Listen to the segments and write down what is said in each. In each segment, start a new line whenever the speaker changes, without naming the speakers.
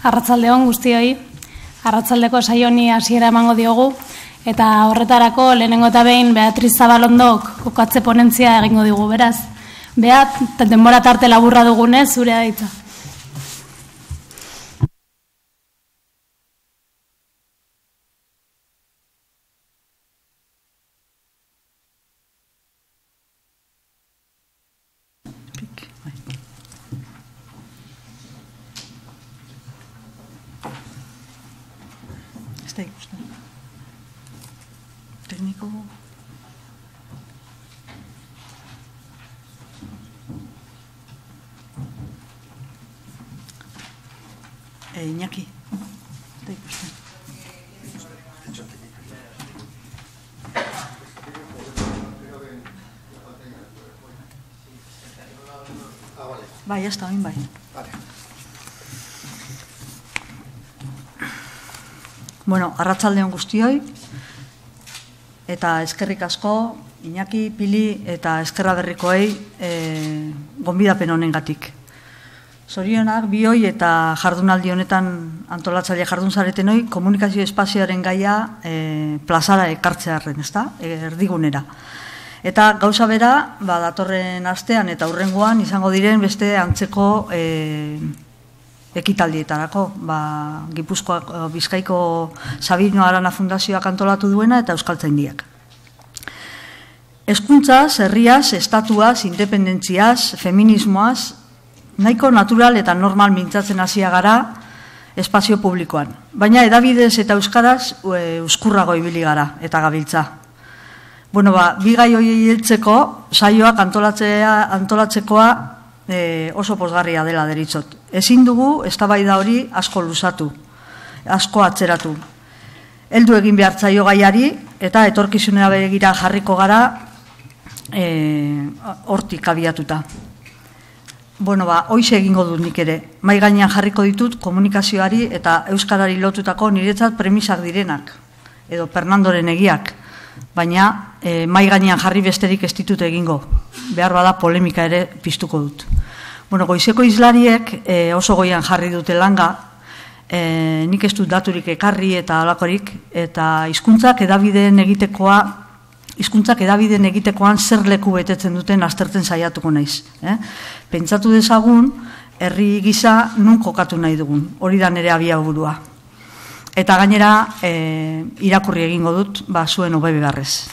Arratsaldeon guztioi, arratsaldeko saioni hasiera emango diogu, eta horretarako lehenengo eta behin Beatriz Zabalondok kokatze ponentzia egingo digu, beraz. Beat, denbora tarte laburra dugunez, zure da hitza.
Está ikusten. Tekniko. Iñaki. Está ikusten. Bai, ez da, oin bai. Bueno, arratsaldeon guztioi, eta eskerrik asko, Iñaki, Pili eta Eskerra Berrikoei gonbidapen honengatik. Zorionak, bioi eta jardunaldi honetan antolatzaile jardun zaretenoi, komunikazio espazioaren gaia plazara ekartzearen, ezta? Erdigunera. Eta gauza bera, datorren astean eta hurrengoan izango diren beste antzeko ekitaldietarako, Gipuzkoa Bizkaiko Sabino Arana Fundazioak antolatu duena eta Euskaltzaindiak. Hezkuntzaz, herriaz, estatuaz, independentziaz, feminismoaz, nahiko natural eta normal mintzatzen hasia gara espazio publikoan. Baina edabidez eta euskaraz euskurrago ibili gara eta gabiltza. Bueno, bi gai hori heltzeko saioak antolatzekoa oso pozgarria dela deritzot. Ezin dugu eztabaida hori asko luzatu, asko atzeratu. Heldu egin behar zaio gaiari eta etorkizunera begira jarriko gara hortik abiatuta. Bueno, hoize egingo dut nik ere. Mahai gainean jarriko ditut komunikazioari eta euskarari lotutako niretzat premisak direnak, edo Fernandoren egiak, baina mahai gainean jarri besterik ez ditut egingo. Behar bada polemika ere piztuko dut. Bueno, goizeko izlariek oso goian jarri dute langa, nik ez dut daturik ekarri eta alakorik, eta hizkuntzak edabideen egitekoan zer leku betetzen duten aztertzen saiatuko naiz. Pentsatu dezagun, herri gisa nun kokatu nahi dugun, hori da nire abiaburua. Eta gainera, irakurri egingo dut, zuen hobe begarrez.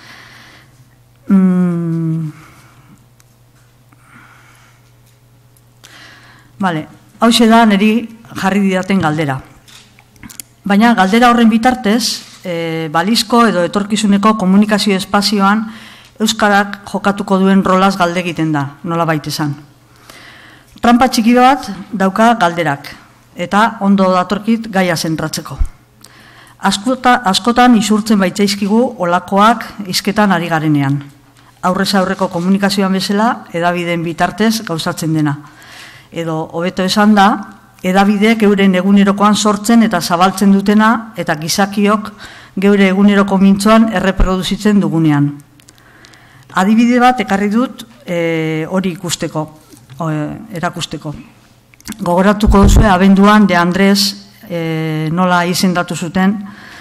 Hauxe da niri jarri didaten galdera. Baina galdera horren bitartez, balizko edo etorkizuneko komunikazio espazioan euskarak jokatuko duen rolaz galde egiten da, nola baita esan. Trampa txiki bat dauka galderak, eta ondo datorkit gaia zentratzeko. Askotan isurtzen baitzaizkigu olakoak hizketan ari garenean. Aurrez aurreko komunikazioan bezala, edabideen bitartez gauzatzen dena. Edo, hobeto esan da, edabideek euren egunerokoan sortzen eta zabaltzen dutena, eta gizakiok geure eguneroko mintzoan erreproduzitzen dugunean. Adibide bat ekarri dut hori erakusteko. Gogoratuko duzue, abenduan De Andres nola izendatu zuten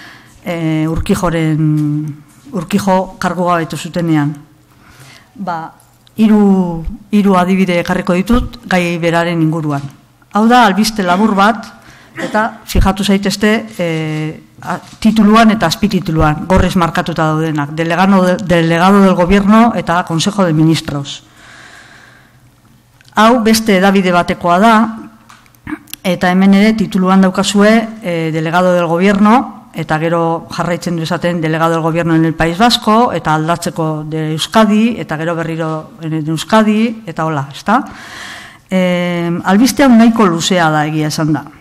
Urkijo kargu gabetu zutenean. Hiru adibide ekarriko ditut gai beraren inguruan. Hau da, albiste labur bat, eta fijatu zaitezte tituluan eta azpitituluan, gorrez markatuta daudenak, delegado del gobierno eta consejo de ministros. Hau beste edabide batekoa da, eta hemen ere tituluan daukazue delegado del gobierno, eta gero jarraitzen du esaten delegado del gobierno en el País Vasco, eta aldatzeko de Euskadi, eta gero berriro en Euskadi, eta hola, ezta? Albistea nahiko luzea da egia esan da.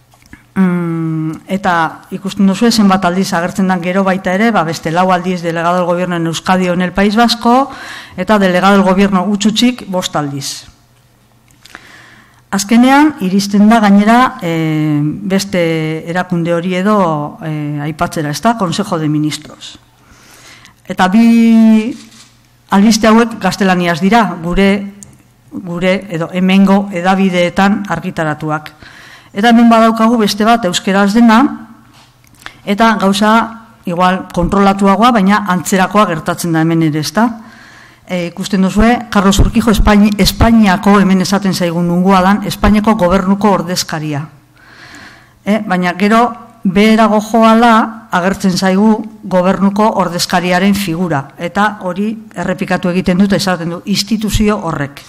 Eta ikusten duzu zenbat aldiz agertzen den gero baita ere, beste 4 aldiz delegado del gobierno en Euskadi o en el País Vasco, eta delegado del gobierno utxutxik 5 aldiz. Azkenean, iristen da gainera beste erakunde hori edo aipatzera, ez da, Consejo de Ministros. Eta bi albiste hauek gaztelaniaz dira, gure edo hemengo edabideetan argitaratuak. Eta hemen badaukagu beste bat euskeraz dena, eta gauza igual kontrolatuagoa, baina antzerakoa gertatzen da hemen ere, ezta? Ikusten duzue, Carlos Urquijo Espainiako, hemen esaten zaigun nungua dan, Espainiako gobernuko ordezkaria. Baina gero, beherago joala agertzen zaigu gobernuko ordezkariaren figura, eta hori errepikatu egiten dut, esaten du, instituzio horrek.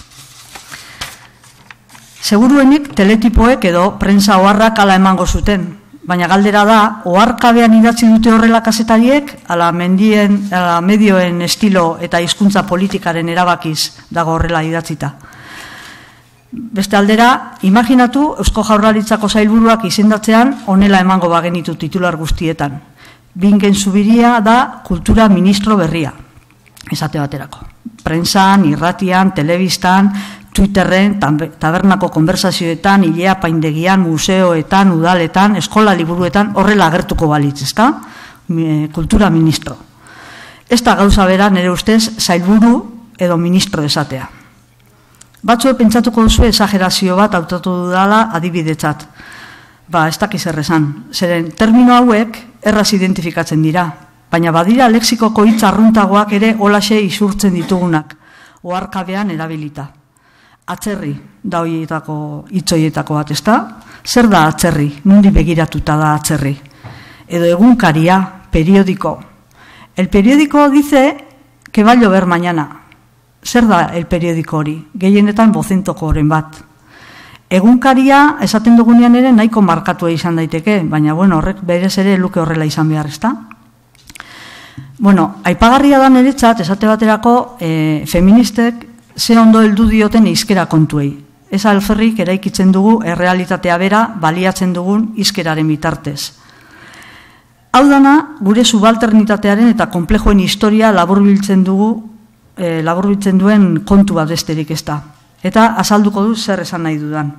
Seguruenik teletipoek edo prensa oharrak ala emango zuten, baina galdera da, oharkabean idatzi dute horrela kazetariek, ala medioen estilo eta hizkuntza politikaren erabakiz dago horrela idatzita. Beste aldera, imaginatu Eusko Jaurlaritzako sailburuak izendatzean honela emango bagenitu titular guztietan. Bingen Zubiria da kultura ministro berria, esate baterako. Prensan, irratian, telebistan, Twitterren, tabernako konversazioetan, ilea paindegian, museoetan, udaletan, eskola liburuetan, horrela agertuko balitz, ezta? Kultura ministro. Ez da gauza bera nire ustez sailburu edo ministro esatea. Batzuek pentsatuko duzu exagerazio bat hautatu dudala adibidetzat. Ez dakiz errezan. Zeren termino hauek erraz identifikatzen dira, baina badira lexikoko hitz arruntagoak ere holaxe isurtzen ditugunak, oharkabean erabilita. Atzerri da hitzoietako bat, ezta? Zer da atzerri? Nundi begiratuta da atzerri? Edo egunkaria, periódico. El periódico dice que va a llover mañana. Zer da el periódico hori? Gehienetan bozentoko oren bat. Egunkaria esaten dugunean ere nahiko markatua izan daiteke, baina horrek berez ere luke horrela izan behar, ezta? Aipagarria da niretzat, esate baterako feministek ze ondo heldu dioten hizkera kontuei. Ez alferrik eraikitzen dugu errealitatea bera baliatzen dugun hizkeraren bitartez. Hau dana, gure subalternitatearen eta konplejoen historia laburbiltzen duen kontu bat besterik ez da. Eta azalduko du zer esan nahi dudan.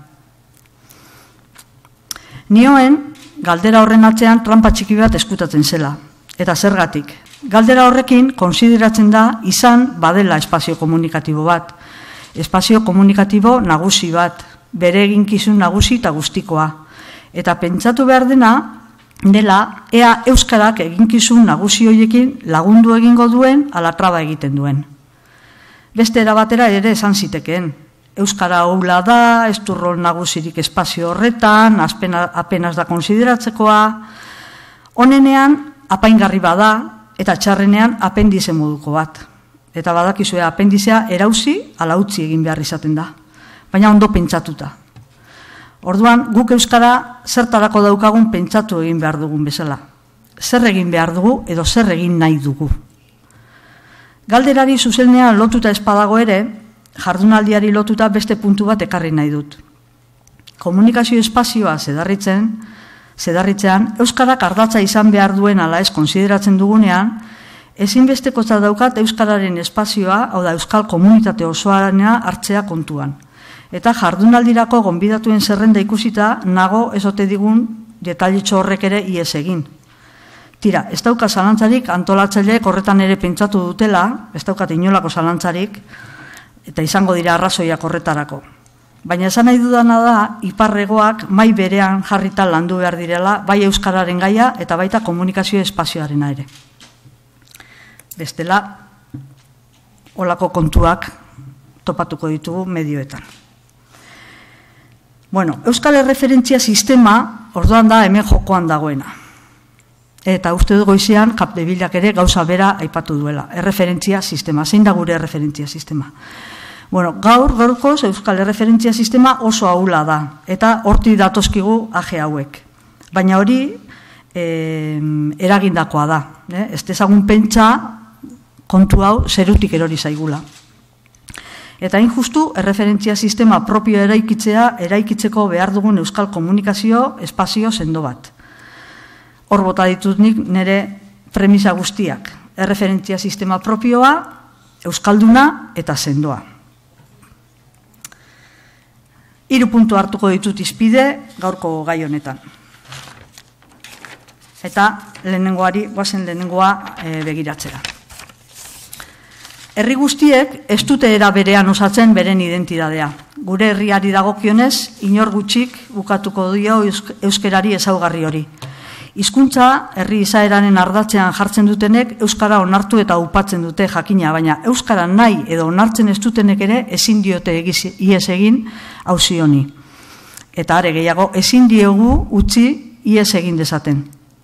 Nioen, galdera horren atzean trampa txiki bat eskutatzen zela. Eta zergatik. Galdera horrekin konsideratzen da izan badela espazio komunikatibo bat. Espazio komunikatibo nagusi bat, bere eginkizun nagusi eta guztikoa. Eta pentsatu behar dela ea euskarak eginkizun nagusi horiekin lagundu egingo duen ala traba egiten duen. Beste era batera ere esan zitekeen. Euskara houla da, ez du rol nagusirik espazio horretan, apenas da konsideratzekoa. Honenean, apaingarri bada, eta txarrenean apendize moduko bat. Eta badakizue apendizea erauzi ala utzi egin behar izaten da. Baina ondo pentsatuta. Orduan, guk euskara zertarako daukagun pentsatu egin behar dugun bezala. Zer egin behar dugu edo zer egin nahi dugu. Galderari zuzenean lotuta espadago ere, jardunaldiari lotuta beste puntu bat ekarri nahi dut. Komunikazio espazioa zedarritzean, euskarak ardatza izan behar duen ala ez konsideratzen dugunean, ezinbestekotza daukat euskararen espazioa, hau da euskal komunitate osoarena hartzea kontuan. Eta jardunaldirako gonbidatuen zerrenda ikusita, nago ezote digun detalitxo horrek ere ies egin. Tira, ez dauka zalantzarik antolatzaileek horretan ere pentsatu dutela, ez daukat inolako zalantzarik, eta izango dira arrazoiak horretarako. Baina esan nahi dudana da, iparregoak mai berean jarrita landu behar direla, bai euskararen gaia eta baita komunikazio espazioarena ere. Bestela, holako kontuak topatuko ditugu medioetan. Euskal Erreferentzia Sistema, orduan da hemen jokoan dagoena. Eta uste du goizean, Capdevilak ere gauza bera aipatu duela. Erreferentzia sistema, zein da gure erreferentzia sistema? Gaurkoz Euskal Erreferentzia Sistema oso ahula da, eta horti datozkigu aje hauek. Baina hori eragindakoa da. Ez dezagun pentsa kontu hau zerutik erori zaigula. Eta hain justu, erreferentzia sistema propio eraikitzeko behar dugun euskal komunikazio espazio sendo bat. Hor bota ditut nik nire premisa guztiak. Erreferentzia sistema propioa, euskalduna eta sendoa. 3 puntu hartuko ditut izpide gaurko gai honetan. Eta goazen lehenengoa begiratzera. Herri guztiek ez dute era berean osatzen beren identitatea. Gure herriari dagokionez, inor gutxik bukatuko dio euskerari ezaugarri hori. Hizkuntza herri izaeraren ardatzean jartzen dutenek euskara onartu eta upatzen dute jakina, baina euskara nahi edo onartzen ez dutenek ere ezin diote ihes egin auzi honi. Eta are gehiago, ezin diegu utzi ihes egin dezaten.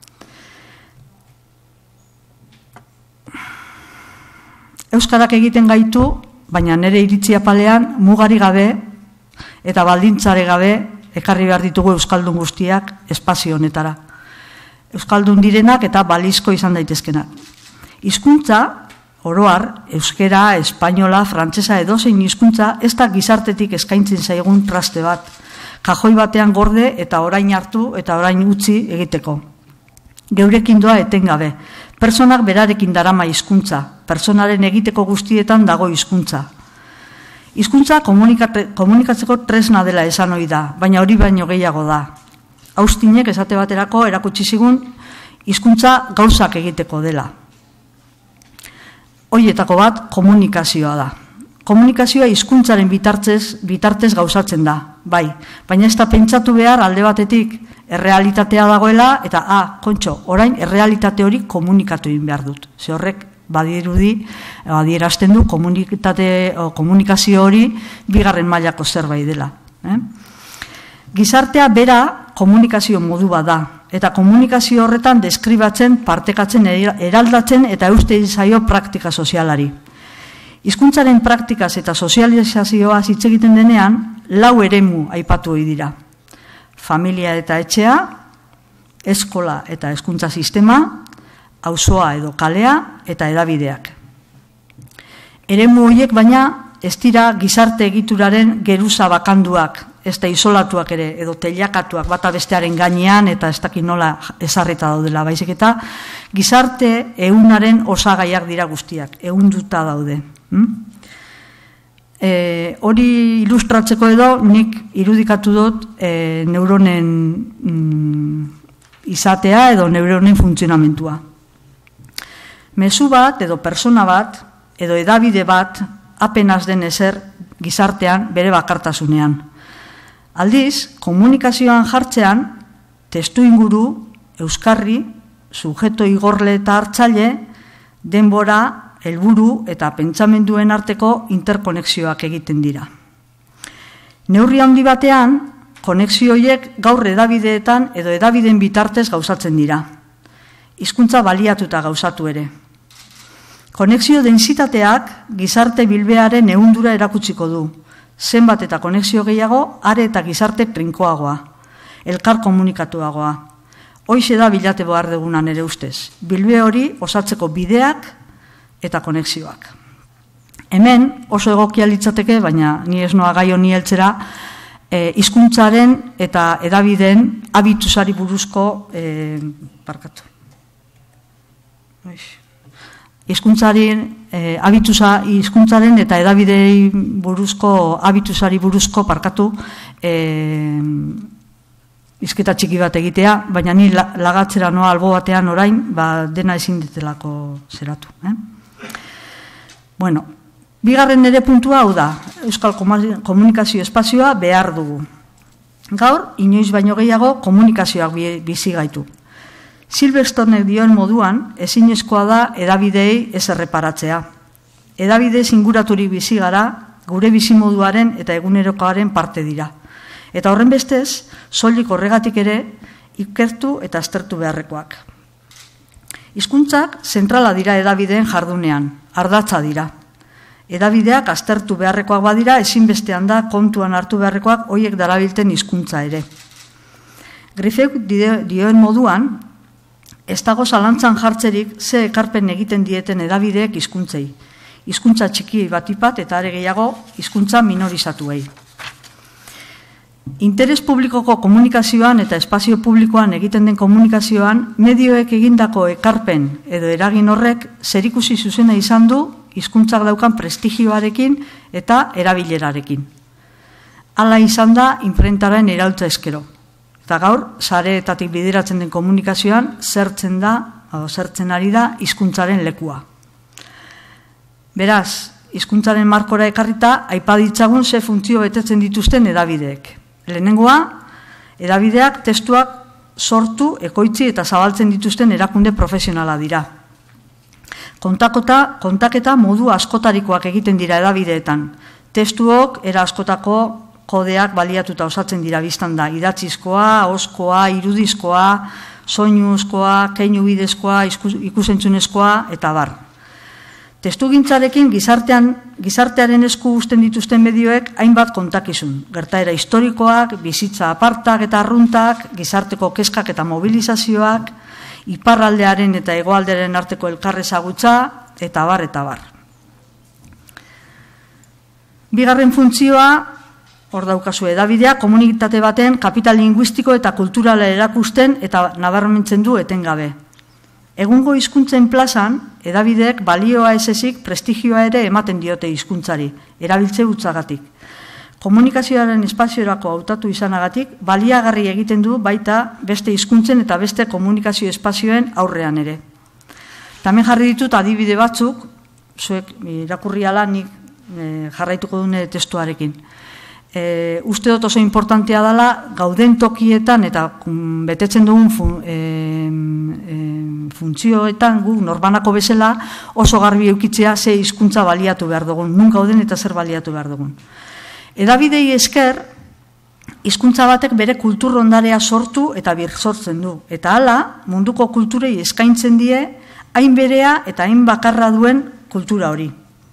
Euskarak egiten gaitu, baina nire iritzi apalean mugari gabe eta baldintzare gabe ekarri behar ditugu euskaldun guztiak espazio honetara. Euskaldun direnak eta balizko izan daitezkenak. Hizkuntza, oroar, euskera, espainola, frantsesa edozein hizkuntza ez da gizartetik eskaintzen zaigun traste bat. Kajoi batean gorde eta orain hartu eta orain utzi egiteko. Geurekin doa etengabe. Pertsonak berarekin darama hizkuntza. Pertsonaren egiteko guztietan dago hizkuntza. Hizkuntza komunikatzeko tresna dela esan ohi da, baina hori baino gehiago da. Austinek esate baterako erakutsi zigun hizkuntza gauzak egiteko dela. Hoietako bat komunikazioa da. Komunikazioa hizkuntzaren bitartez gauzatzen da, bai, baina ez da pentsatu behar alde batetik errealitatea dagoela eta kontxo, orain errealitate hori komunikatu egin behar dut. Ze horrek badirudi, adierazten du komunikazio hori bigarren mailako zerbait dela. Gizartea bera komunikazio modu bat da, eta komunikazio horretan deskribatzen, partekatzen, eraldatzen eta euste zaio praktika sozialari. Hizkuntzaren praktikaz eta sozializazioa hitz egiten denean, 4 eremu aipatu ohi dira. Familia eta etxea, eskola eta hezkuntza sistema, auzoa edo kalea eta hedabideak. Eremu horiek baina ez dira gizarte egituraren geruza bakanduak, ez da isolatuak ere, edo teilakatuak bata bestearen gainean eta ez dakit nola ezarrita daudela, baizik eta gizarte ehunaren osagaiak dira guztiak, ehunduta daude. Hori ilustratzeko edo nik irudikatu dut neuronen izatea edo neuronen funtzionamentua. Mezu bat edo persona bat edo hedabide bat apenas den ezer gizartean bere bakartasunean. Aldiz, komunikazioan jartzean testu inguru, euskarri, sujeto igorle eta hartzaile, denbora, helburu eta pentsamenduen arteko interkonexioak egiten dira. Neurri handi batean, konexio horiek gaur hedabideetan edo hedabideen bitartez gauzatzen dira. Hizkuntza baliatuta gauzatu ere. Konexio densitateak gizarte bilbearen ehundura erakutsiko du. Zenbat eta konexio gehiago, are eta gizarte trinkoagoa, elkar komunikatuagoa. Hoize da bilate behar dugunan ere ustez. Bilbe hori osatzeko bideak eta konexioak. Hemen oso egokia litzateke, baina ni ez noa gai honi heltzera, hizkuntzaren eta hedabideen habitusari buruzko hizkuntzaren eta hedabidei buruzko habitusari buruzko hizketa txiki bat egitea, baina ni lagatzera noa albo batean orain, dena ezin ditelako zeratu. Bueno, bigarren nire puntua hau da, euskal komunikazio espazioa behar dugu. Gaur, inoiz baino gehiago komunikazioak bizi gaitu. Silverstonek dioen moduan, ezinezkoa da hedabidei ez erreparatzea. Hedabide inguraturik bizi gara, gure bizimoduaren eta egunerokoaren parte dira. Eta horren bestez, soilik horregatik ere, ikertu eta aztertu beharrekoak. Hizkuntzak zentrala dira hedabideen jardunean, ardatza dira. Hedabideak aztertu beharrekoak badira, ezinbestean da kontuan hartu beharrekoak hoiek darabilten hizkuntza ere. Griffeuk dioen moduan, ez dago zalantzan jartzerik ze ekarpen egiten dieten hedabideek hizkuntzei. Hizkuntza txiki batipat eta are gehiago hizkuntza minorizatuei. Interes publikoko komunikazioan eta espazio publikoan egiten den komunikazioan medioek egindako ekarpen edo eragin horrek zerikusi zuzena izan du hizkuntzak daukan prestigioarekin eta erabilerarekin. Hala izan da inprentaren iraultza eskero. Eta gaur, sareetatik bideratzen den komunikazioan zertzen ari da hizkuntzaren lekua. Beraz, hizkuntzaren markora ekarrita, aipa ditzagun ze funtzio betetzen dituzten hedabideek. Lehenengoa, hedabideak testuak sortu, ekoitzi eta zabaltzen dituzten erakunde profesionala dira. Kontaketa modu askotarikoak egiten dira hedabideetan. Testuok era askotako kodeak baliatuta osatzen dira biztan da. Idatzizkoa, ahozkoa, irudizkoa, soinuzkoa, keinu bidezkoa, ikusentzunezkoa eta bar. Testugintzarekin gizartearen esku uzten dituzten medioek hainbat kontakizun. Gertaera historikoak, bizitza apartak eta arruntak, gizarteko kezkak eta mobilizazioak, iparraldearen eta hegoaldearen arteko elkarrezagutza, eta bar, eta bar. Bigarren funtzioa, hor daukazu hedabidea, komunitate baten kapital linguistiko eta kulturala erakusten eta nabarmentzen du etengabe. Egungo hizkuntzen plazan, hedabideek balioa ez ezik prestigioa ere ematen diote hizkuntzari, erabiltze hutsagatik. Komunikazioaren espaziorako hautatu izanagatik, baliagarri egiten du baita beste hizkuntzen eta beste komunikazio espazioen aurrean ere. Tamen jarri ditut adibide batzuk, zuek irakurri ala nik jarraituko dune testuarekin. Uste dut oso importantea dela gauden tokietan eta betetzen dugun funtzioetan guk norbanako bezala oso garbi eukitzea ze hizkuntza baliatu behar dugun, nun gauden eta zer baliatu behar dugun. Hedabidei esker, hizkuntza batek bere kultur ondarea sortu eta birsortzen du. Eta hala, munduko kulturei eskaintzen die, hain berea eta hain bakarra duen kultura hori.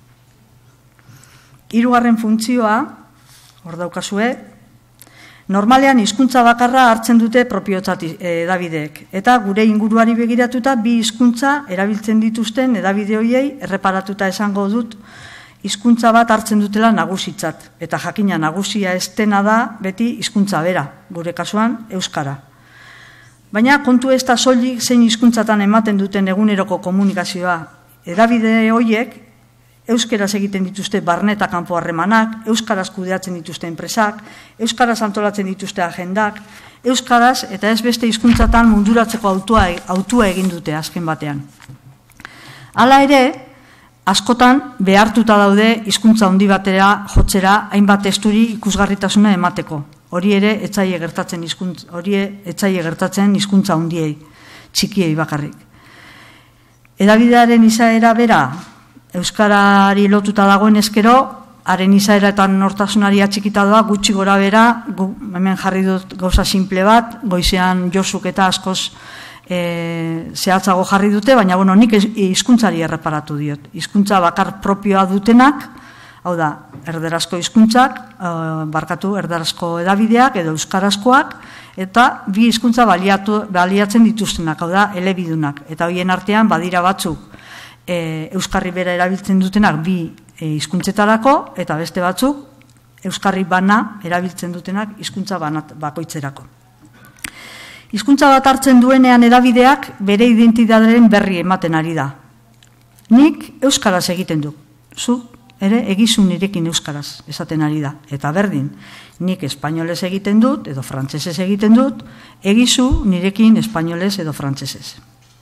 Hirugarren funtzioa, hor daukazue, normalean hizkuntza bakarra hartzen dute propiotzat hedabideek. Eta gure inguruari begiratuta bi hizkuntza erabiltzen dituzten hedabide horiei erreparatuta esango dut hizkuntza bat hartzen dutela nagusitzat. Eta jakina nagusia ez dena da beti hizkuntza bera, gure kasuan euskara. Baina kontu ez da soilik zein hizkuntzatan ematen duten eguneroko komunikazioa. Hedabide horiek euskaraz egiten dituzte barne eta kanpo harremanak, euskaraz kudeatzen dituzte enpresak, euskaraz antolatzen dituzte agendak, euskaraz eta ez beste hizkuntzatan munduratzeko autua egin dute azken batean. Hala ere, askotan behartuta daude hizkuntza handi batera jotzera hainbat testuri ikusgarritasuna emateko. Hori ere etzaile gertatzen hizkuntza handiei, txikiei bakarrik. Hedabidearen izaera bera euskarari lotuta dagoen eskero, haren izaera eta nortasunari atxikita doa, gutxi gora bera, hemen jarri dut gauza simple bat, goizean Josuk eta askoz zehatzago jarri dute, baina nik hizkuntzari erreparatu diot. Hizkuntza bakar propioa dutenak, hau da, erderazko hizkuntzak, erderazko hedabideak edo euskarazkoak, eta bi hizkuntza baliatzen dituztenak, hau da, elebidunak. Eta horien artean badira batzuk euskarri bera erabiltzen dutenak bi hizkuntzetarako eta beste batzuk euskarri bana erabiltzen dutenak hizkuntza bakoitzerako. Hizkuntza bat hartzen duenean hedabideak bere identitatearen berri ematen ari da. Nik euskaraz egiten du. Zu ere egizu nirekin euskaraz esaten ari da. Eta berdin, nik espainolez egiten dut edo frantsesez egiten dut, egizu nirekin espainolez edo frantsesez.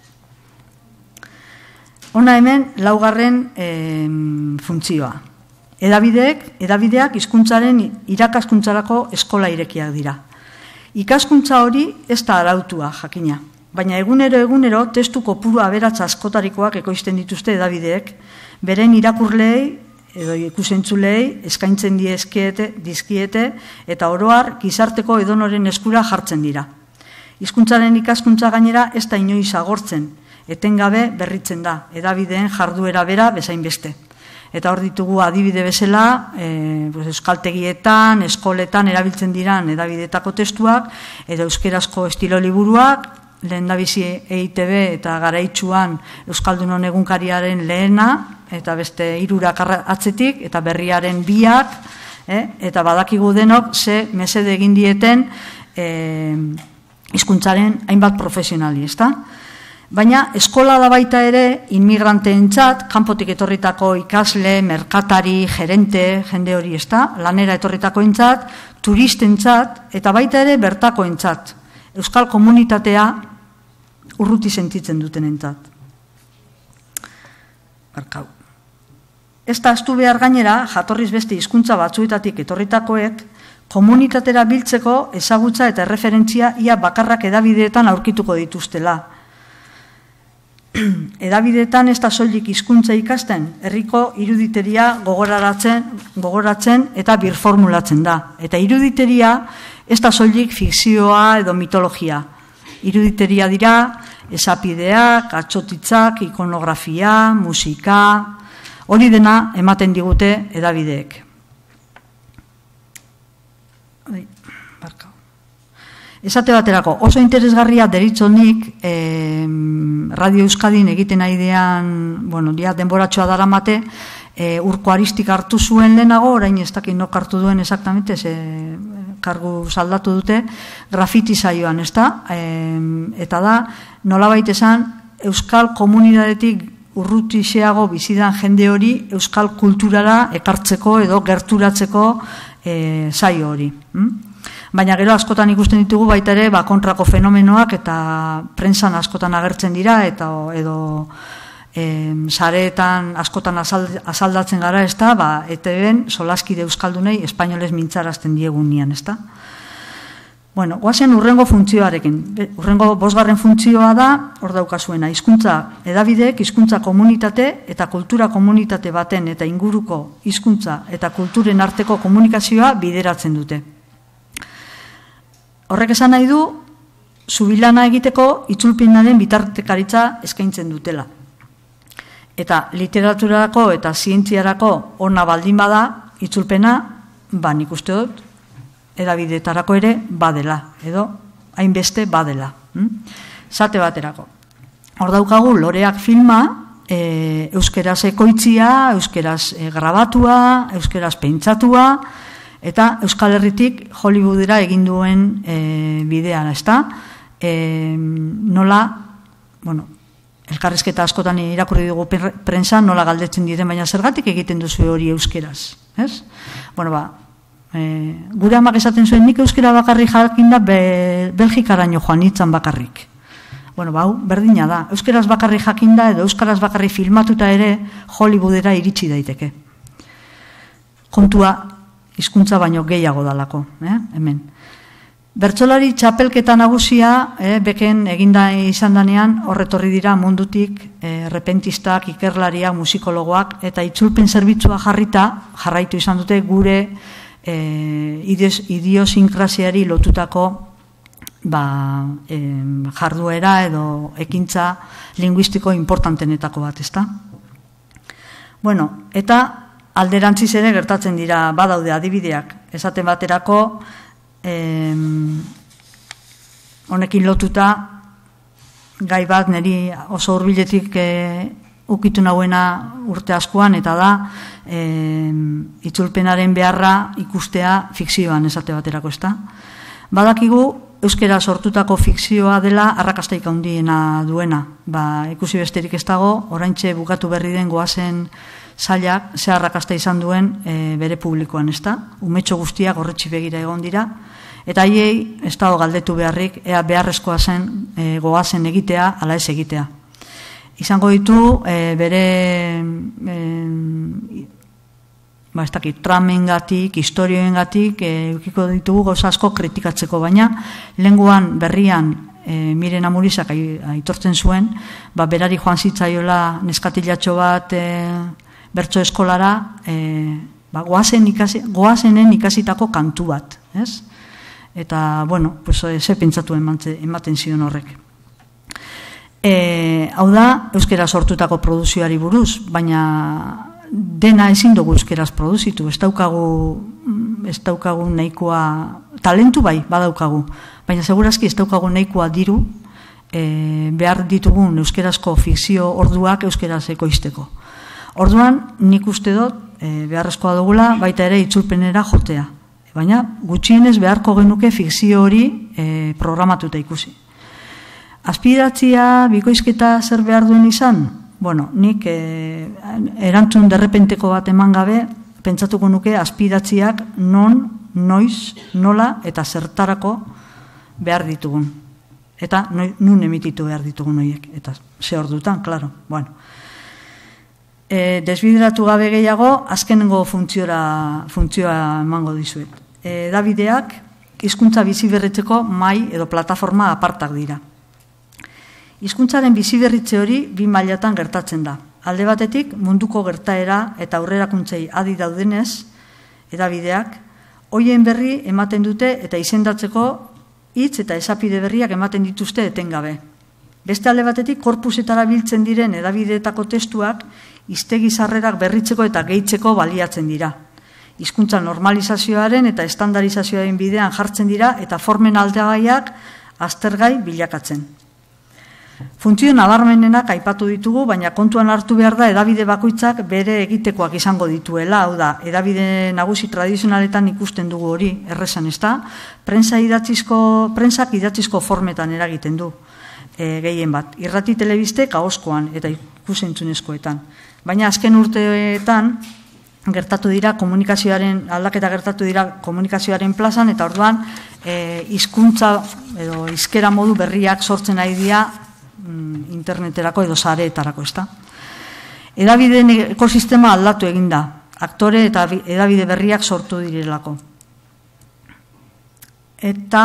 Hona hemen laugarren funtzioa. Hedabideak hizkuntzaren irakaskuntzarako eskola irekiak dira. Ikaskuntza hori ez da arautua jakina, baina egunero testu kopuru aberatsa askotarikoak ekoizten dituzte hedabideek, beren irakurleei edo ikusentzulei eskaintzen dizkiete eta oro har gizarteko edonoren eskura jartzen dira. Hizkuntzaren ikaskuntza gainera ez da inoiz agortzen, etengabe berritzen da, hedabideen jarduera bera bezain beste. Eta hor ditugu adibide bezala, euskaltegietan, eskoletan erabiltzen diran hedabidetako testuak, edo euskerazko estilo liburuak, lehendabizi EITB eta garaitsuan Euskaldunon egunkariaren lehena, eta beste 3 atzetik, eta berriaren 2, eta badakigu denok ze mesede egin dieten hizkuntzaren hainbat profesionali, ezta? Baina eskola da baita ere inmigranteentzat, kanpotik etorritako ikasle, merkatari, gerente, jende hori, ezta? Lanera etorritakoentzat, turistentzat eta baita ere bertakoentzat. Euskal komunitatea urruti sentitzen dutenentzat. Ez da astu behar gainera, jatorriz beste hizkuntza batzuetatik etorritakoek, komunitatera biltzeko ezagutza eta erreferentzia ia bakarrak edabideetan aurkituko dituztela. Edabideetan ez da soilik hizkuntza ikasten, herriko iruditeria gogoratzen eta birformulatzen da. Eta iruditeria ez da soilik fikzioa edo mitologia. Iruditeria dira, esapideak, atsotitzak, ikonografia, musika, hori dena ematen digute edabideek. Esate baterako, oso interesgarria deritzonik Radio Euskadin egiten aidean, denboratxoa daramate, Urko Aristik hartu zuen lehenago, orain ez dakit nok hartu duen exactamente, kargu saldatu dute, grafiti saioan, ez da? Eta da, nolabait esan, Euskal komunitatetik urrutixeago bizidan jende hori Euskal kulturara ekartzeko edo gerturatzeko saio hori. Baina gero askotan ikusten ditugu baita ere kontrako fenomenoak eta prentsan askotan agertzen dira edo sareetan askotan asaldatzen gara, ez da, ETB-en solaskide euskaldunei espainolez mintzarazten diegunean, ez da. Goazen urrengo funtzioarekin. Urrengo 5. funtzioa da, hor daukazuena, hizkuntza edabideek, hizkuntza komunitate eta kultura komunitate baten eta inguruko hizkuntza eta kulturen arteko komunikazioa bideratzen dute. Horrek esan nahi du, zubilana egiteko itzulpenaren bitartekaritza eskaintzen dutela. Eta literaturarako eta zientziarako ona baldin bada, itzulpena, nik uste dut, edabideetarako ere badela, edo hainbeste badela. Zate baterako. Hor daukagu loreak filma, euskeraz ekoitzia, euskeraz grabatua, euskeraz pentsatua, eta Euskal Herritik Hollywoodera egin duen bidean, ez da? Nola, elkarrizketa askotan irakurri dugu prensa, nola galdetzen diren, baina zergatik egiten duzu hori euskeraz, ez? Gure amak esaten zuen, nik euskera bakarrik jakin da Belgikaraino joan nintzen bakarrik. Berdina da, euskeraz bakarrik jakin da edo euskaraz bakarrik filmatuta ere Hollywoodera iritsi daiteke. Kontua hizkuntza baino gehiago dalako, hemen. Bertsolari txapelketa nagusia, beken eginda izan danean, horretorri dira mundutik, repentistak, ikerlariak, musikologoak, eta itzulpen zerbitzua jarraitu izan dute gure idiosinkrasiari lotutako jarduera edo ekintza linguistiko importantenetako bat, ezta? Eta alderantziz ere gertatzen dira badaude adibideak, esaten baterako honekin lotuta gai bat niri oso hurbiletik ukitu nauena urte askoan, eta da itzulpenaren beharra ikustea fikzioan esate baterako, ezta? Badakigu euskera sortutako fikzioa dela arrakastaik handiena duena. Ikusi besterik ez dago, oraintxe bukatu berri den Goazen sailak ze arrakasta izan duen bere publikoan, ezta? Umetxo guztiak horretxi begira egon dira, eta haiei ez dago galdetu beharrik, ea beharrezkoa zen Goazen egitea, ala ez egitea. Izango ditu bere tramengatik, historioengatik, eukiko ditugu gauza asko kritikatzeko, baina lehenguan berrian Miren Amurizak aitortzen zuen, berari joan zitzaiola neskatilatxo bat bertso eskolara, Goazenen ikasitako kantu bat, ez? Eta, ze pentsatu ematen zion horrek. Hau da, euskera sortutako produzioari buruz, baina dena ezin dugu euskeraz produzitu, ez daukagu nahikoa, talentu badaukagu, baina segurazki ez daukagu nahikoa diru behar ditugun euskerazko fikzio orduak euskeraz ekoizteko. Orduan, nik uste dut, beharrezkoa dugula, baita ere itzulpenera jotea. Baina, gutxienez beharko genuke fikzio hori programatuta ikusi. Azpiratzia, bikoizketa zer behar duen izan? Nik erantzun derrepenteko bat eman gabe, pentsatuko nuke azpidatziak non, noiz, nola eta zertarako behar ditugun. Eta nun emititu behar ditugun horiek. Eta ze ordutan, klaro. desbideratu gabe gehiago, azkenengo funtzioa emango dizuet. Hedabideak hizkuntza biziberritzeko mahai edo plataforma apartak dira. Hizkuntzaren biziberritze hori bi mailatan gertatzen da. Alde batetik, munduko gertaera eta aurrerakuntzei adi daudenez, hedabideak, hoien berri ematen dute eta izendatzeko hitz eta esapide berriak ematen dituzte etengabe. Beste alde batetik, korpusetara biltzen diren hedabideetako testuak hiztegi sarrerak berritzeko eta gehitzeko baliatzen dira. Hizkuntza normalizazioaren eta estandarizazioaren bidean jartzen dira eta formen aldagaiak aztergai bilakatzen. Funtzio nabarmenenak aipatu ditugu, baina kontuan hartu behar da hedabide bakoitzak bere egitekoak izango dituela, hau da, hedabide nagusi tradizionaletan ikusten dugu hori, errezan ez da, prensak idatzizko formetan eragiten du, gehien bat, irrati telebistek ahozkoan eta ikusentzunezkoetan. Baina azken urteetan gertatu dira aldaketa gertatu dira komunikazioaren plazan, eta orduan hizkuntza edo hizkera modu berriak sortzen ari dira interneterako edo sareetarako, ezta. Hedabideen ekosistema aldatu egin da, aktore eta hedabide berriak sortu direlako. Eta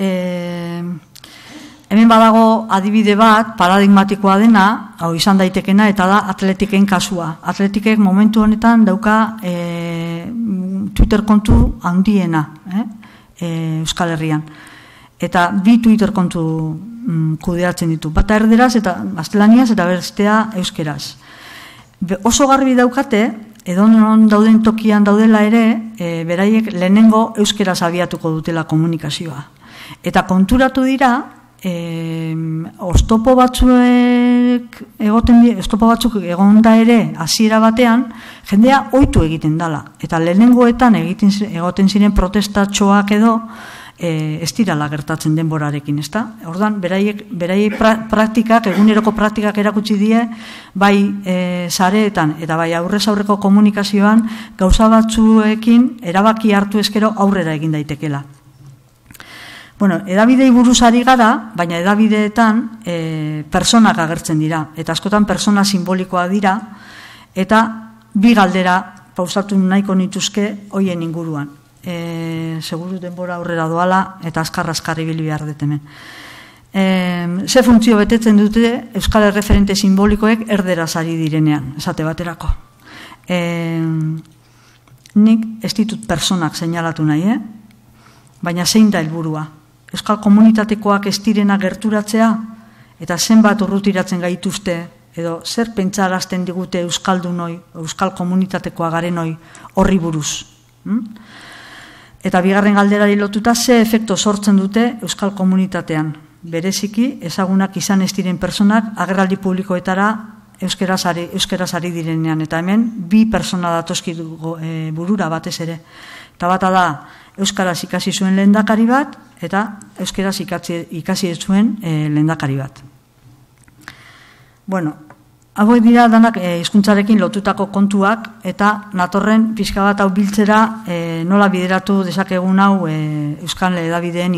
hemen badago adibide bat, paradigmatikoa dena, hau izan daitekena, eta da atletiken kasua. Atletikek momentu honetan dauka Twitter kontu handiena Euskal Herrian. Eta bi Twitter kontu kudeatzen ditu. Bata erderaz eta gaztelaniaz eta bestea euskeraz. Oso garbi daukate, edonon dauden tokian daudela ere, beraiek lehenengo euskeraz abiatuko dutela komunikazioa. Eta konturatu dira, oztopo batzuk egonda ere hasiera batean, jendea ohitu egiten dala. Eta lehenengoetan egoten ziren protestatxoak edo, ez dirala gertatzen denborarekin, ezta? Orduan, beraiek praktikak, eguneroko praktikak erakutsi die, bai sareetan eta bai aurrez aurreko komunikazioan gauza batzuekin erabaki hartu eskero aurrera egin daitekela. Bueno, hedabidei buruz ari gara, baina hedabideetan personak agertzen dira, eta askotan persona simbolikoa dira, eta bi galdera pausatu nahiko nituzke hoien inguruan. Seguru denbora aurrera doala eta azkar ibili behar detemen. Ze funtzio betetzen dute euskal erreferente simbolikoek erderaz ari direnean, esate baterako. Nik ez ditut personak seinalatu nahi, baina zein da helburua. Euskal komunitatekoak ez direna gerturatzea eta zenbat urrutiratzen gaituzte edo zer pentsarazten digute euskaldunoi, euskal komunitatekoa garenoi horri buruz. Eta bigarren galderari lotuta ze efekto sortzen dute euskal komunitatean. Bereziki ezagunak izan ez diren personak agerraldi publikoetara euskaraz ari direnean. Eta hemen bi persona datozki burura batez ere. Eta bata da euskaraz ikasi zuen lehendakari bat eta euskaraz ikasi zuen lehendakari bat. Bueno, hauek dira danak hizkuntzarekin lotutako kontuak eta natorren pixka bat hau biltzera nola bideratu dezakegun hau euskal hedabideen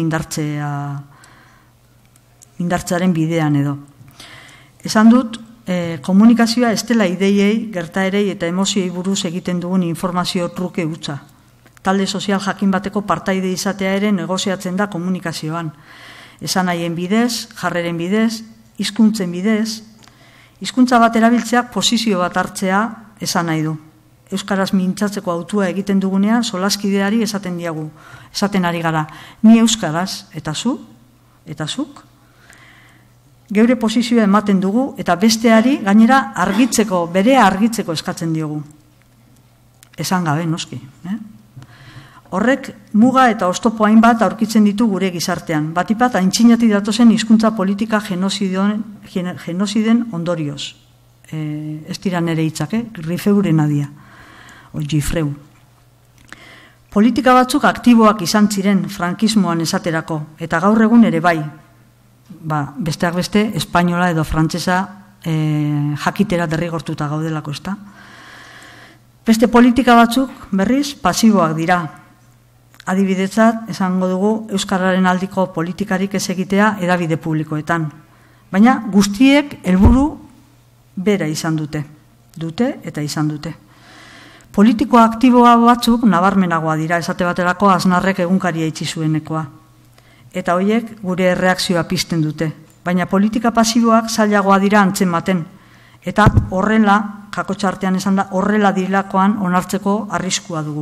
indartzearen bidean edo. Esan dut, komunikazioa ez dela ideiei, gertaerei eta emozioei buruz egiten dugun informazio truke hutsa. Talde sozial jakin bateko partaide izatea ere negoziatzen da komunikazioan. Esan nahien bidez, jarreren bidez, hizkuntzen bidez. Hizkuntza bat erabiltzeak posizio bat hartzea esan nahi du. Euskaraz mintzatzeko autua egiten dugunean solaskideari esaten diagu. Esaten ari gara, ni euskaraz eta zu, eta zuk. Geure posizioa ematen dugu eta besteari gainera berea argitzeko eskatzen diogu. Esan gabe, noski. Horrek muga eta oztopo hainbat aurkitzen ditu gure gizartean. Batipat aintzinatik datozen hizkuntza politika genoziden ondorioz. Ez dira nere hitzak, Rifeuren adia. Gifreu. Politika batzuk aktiboak izan ziren frankismoan esaterako, eta gaur egun ere bai. Besteak beste, espainola edo frantsesa jakitera derrigortuta gaudelako, ezta? Beste politika batzuk, berriz, pasiboak dira. Adibidetzat, esango dugu, euskararen aldiko politikarik ez egitea hedabide publikoetan. Baina guztiek helburu bera izan dute. dute eta izan dute. Politiko aktiboa batzuk nabarmenagoa dira, esate baterako Aznarrek egunkaria itxi zuenekoa. Eta horiek gure erreakzioa pizten dute. Baina politika pasiboak zailagoa dira antzematen. Eta horrela, kakotxartean esan da, horrela dilakoan onartzeko arriskua dugu.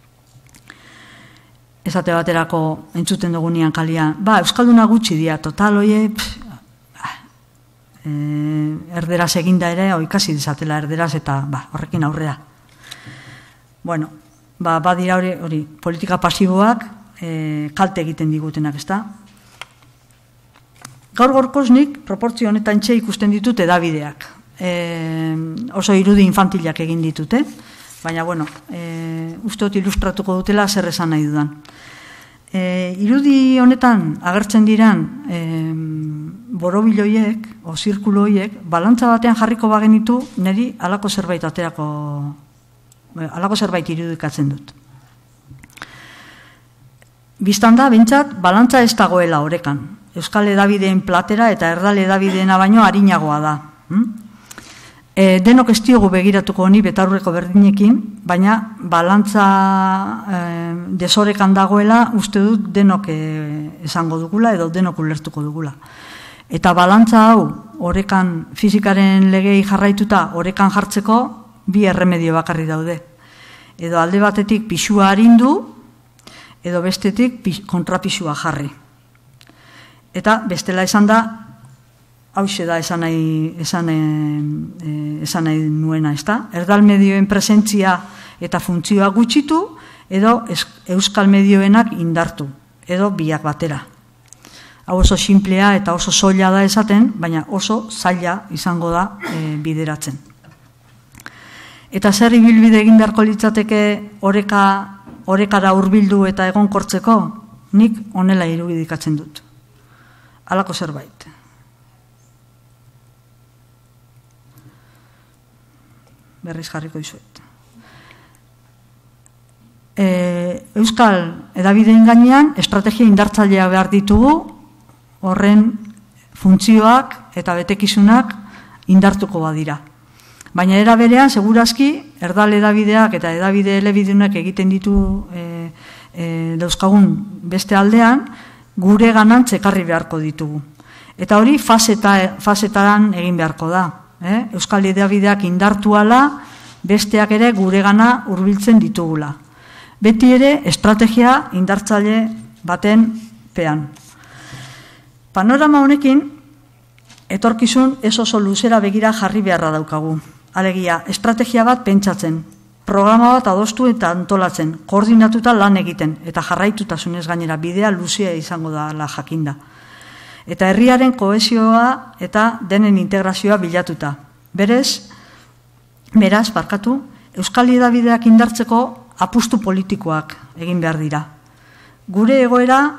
Esate baterako entzuten dugunean kalian, Euskalduna gutxi dira, total hoie, erderaz eginda ere, ikasi dezatela erderaz eta horrekin aurrea. Bueno, badira hori, politika pasiboak kalte egiten digutenak, ezta? Gaur-gaurkoz nik proportzio honetan txe ikusten ditut edabideak. Oso irudi infantilak egin ditute, baina, bueno, uste dut ilustratuko dutela zer esan nahi dudan. Irudi honetan agertzen diran borobiloiek, o zirkuloiek, balantza batean jarriko bagenitu, niri halako zerbait halako zerbait irudikatzen dut. Biztanda, bintzat, balantza ez dagoela orekan. Euskal edabideen platera eta erdal edabideena baino harinagoa da. Denok ez diogu begiratuko honi betaurreko berdinekin, baina balantza desorekan dagoela uste dut denok esango dugula edo denok ulertuko dugula. Eta balantza hau, orekan fizikaren legei jarraituta orekan jartzeko, bi erremedio bakarri daude. Edo alde batetik pisua arindu, edo bestetik kontrapisua jarri. Eta bestela esan da, hauxe da esan nahi nuena, ezta? Erdal medioen presentzia eta funtzioa gutxitu, edo euskal medioenak indartu, edo biak batera. Hau oso simplea eta oso soila da esaten, baina oso zaila izango da bideratzen. Eta zer ibilbide egin beharko litzateke orekara hurbildu eta egonkortzeko, nik honela irudikatzen dut. Halako zerbait. Berriz jarriko dizuet. Euskal edabideen gainean estrategia indartzailea behar ditugu, horren funtzioak eta betekizunak indartuko badira. Baina era berean, segurazki, erdal edabideak eta edabide elebidunak egiten ditu dauzkagun beste aldean, gure ganan txekarri beharko ditugu. Eta hori fasetan egin beharko da. Euskal edabideak indartu ala, besteak ere gure gana hurbiltzen ditugula. Beti ere estrategia indartzaile baten pean. Panorama honekin, etorkizun ez oso luzera begira jarri beharra daukagu. Alegia, estrategia bat pentsatzen, programa bat adostu eta antolatzen, koordinatuta lan egiten, eta jarraitutasunez gainera bidea luzea izango da la jakinda. Eta herriaren kohesioa eta denen integrazioa bilatuta. Beraz, Euskal edabideak indartzeko apustu politikoak egin behar dira. Gure egoera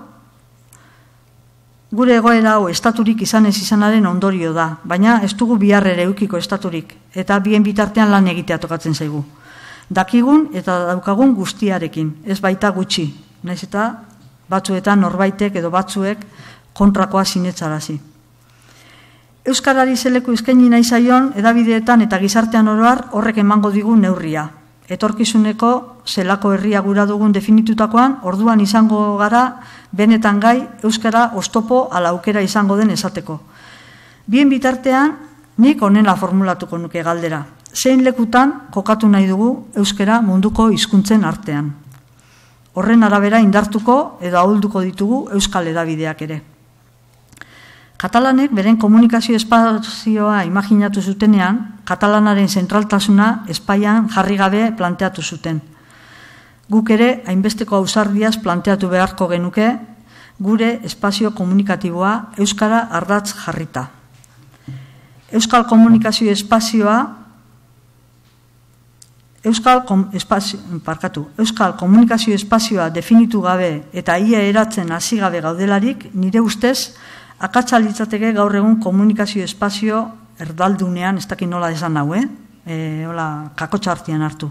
hau estaturik izan ez izanaren ondorio da, baina ez dugu bihar ere eukiko estaturik, eta bien bitartean lan egitea tokatzen zaigu. Dakigun eta daukagun guztiarekin, ez baita gutxi, naiz eta batzuetan norbaitek edo batzuek kontrakoa sinetzarazi. Euskarari zeleku eskaini nahi zaion edabideetan eta gizartean oro har horrek emango digu neurria. Etorkizuneko zelako herria gura dugun definitutakoan, orduan izango gara benetan gai euskara oztopo ala aukera izango den esateko. Bien bitartean, nik honela formulatuko nuke galdera. Zein lekutan kokatu nahi dugu euskara munduko hizkuntzen artean. Horren arabera indartuko edo ahulduko ditugu euskal edabideak ere. Katalanek beren komunikazio espazioa imaginatu zutenean, katalanaren zentraltasuna espaian jarri gabe planteatu zuten. Guk ere, hainbesteko ausardiaz planteatu beharko genuke, gure espazio komunikatiboa euskara ardatz jarrita. Euskal komunikazio espazioa, Euskal komunikazio espazioa definitu gabe eta ia eratzen hasi gabe gaudelarik, nire ustez, akatsa litzateke gaur egun komunikazio espazio erdaldunean, ez dakit nola esan hau, hola kakotxa artean hartu.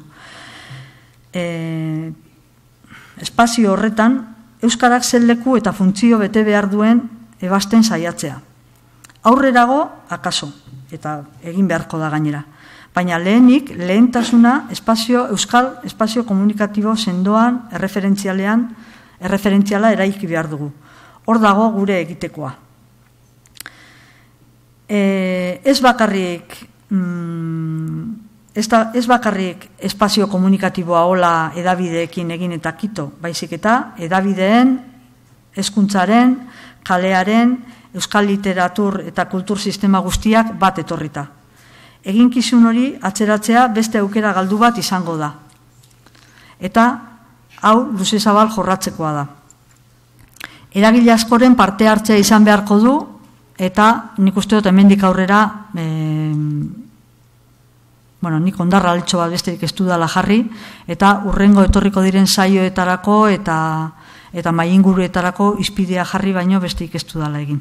Espazio horretan, euskarak zen leku eta funtzio bete behar duen ebasten saiatzea. Aurrerago, akaso, eta egin beharko da gainera. Baina lehentasuna euskal espazio komunikatibo sendoan, erreferentziala eraiki behar dugu. Hor dago gure egitekoa. Ez bakarrik espazio komunikatiboa hola edabideekin egin eta kito, baizik eta edabideen, hezkuntzaren, kalearen, euskal literatur eta kultur sistema guztiak bat etorrita. Eginkizun hori atzeratzea beste aukera galdu bat izango da. Eta hau luze zabal jorratzekoa da. Eragile askoren parte hartzea izan beharko du, eta nik uste dut hemendik aurrera, nik ondarra altxo bat besterik ez dudala jarri, eta hurrengo etorriko diren saioetarako eta maiinguruetarako izpidea jarri baino besterik ez dudala egin.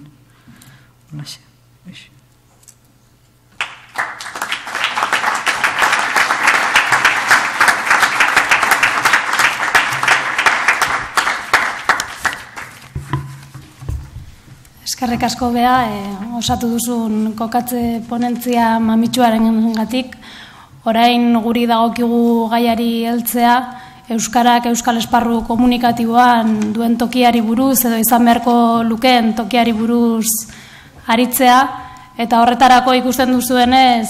Eskerrik asko bea, osatu duzun kokatze ponentzia mamitsuaren gatik, orain guri dagokigu gaiari heltzea, Euskarak Euskal Esparru komunikatiboan duen tokiari buruz, edo izan beharko lukeen tokiari buruz aritzea, eta horretarako ikusten duzuenez,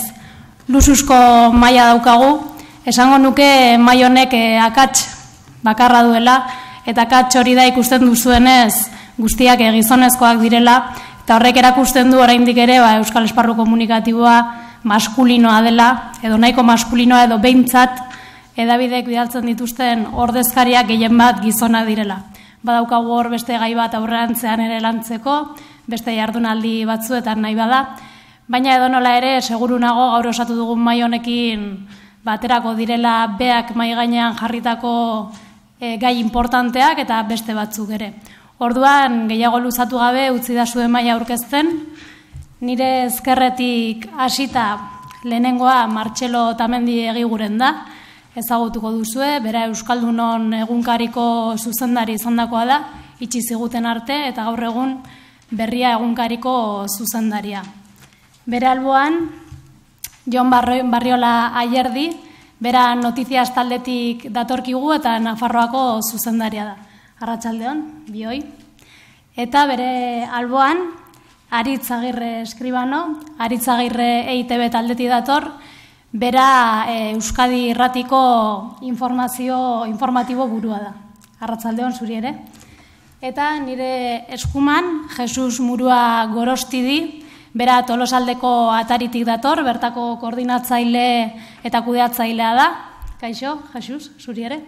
luxuzko maila daukagu, esango nuke mai honek akats bakarra duela, eta akats hori da ikusten duzuenez, guztiak gizonezkoak direla, eta horrek erakusten du oraindik ere Euskal Esparru komunikatiboa maskulinoa dela, edo nahiko maskulinoa edo behintzat edabideek bidaltzen dituzten ordezkariak gehien bat gizona direla. Badaukagu hor beste gai bat aurrerantzean ere lantzeko, beste jardunaldi batzuetan nahi bada, baina edonola ere seguru nago gaur osatu dugun mai honekin baterako direla beak mai gainean jarritako gai importanteak eta beste batzuk ere. Orduan, gehiago luzatu gabe, utzi da zuen maila aurkezten. Nire ezkerretik hasita lehenengoa Martxelo Tamendi Egiguren da, ezagutuko duzue, bera Euskaldunon egunkariko zuzendari izandakoa da, itxi ziguten arte, eta gaur egun Berria egunkariko zuzendaria. Bere alboan, Jon Barriola Ayerdi, bera Notizias taldetik datorkigu eta Nafarroako zuzendaria da. Arratsaldeon, bioi. Eta bere alboan, Aritz Agirre eskribano, Aritz Agirre EITB taldetik dator, bera Euskadi Irratiko informatibo burua da. Arratsaldeon zuri ere. Eta nire eskuman, Jesus Murua Gorostidi, bera Tolosaldeko ataritik dator, bertako koordinatzaile eta kudeatzailea da. Kaixo, Jesus, zuri ere.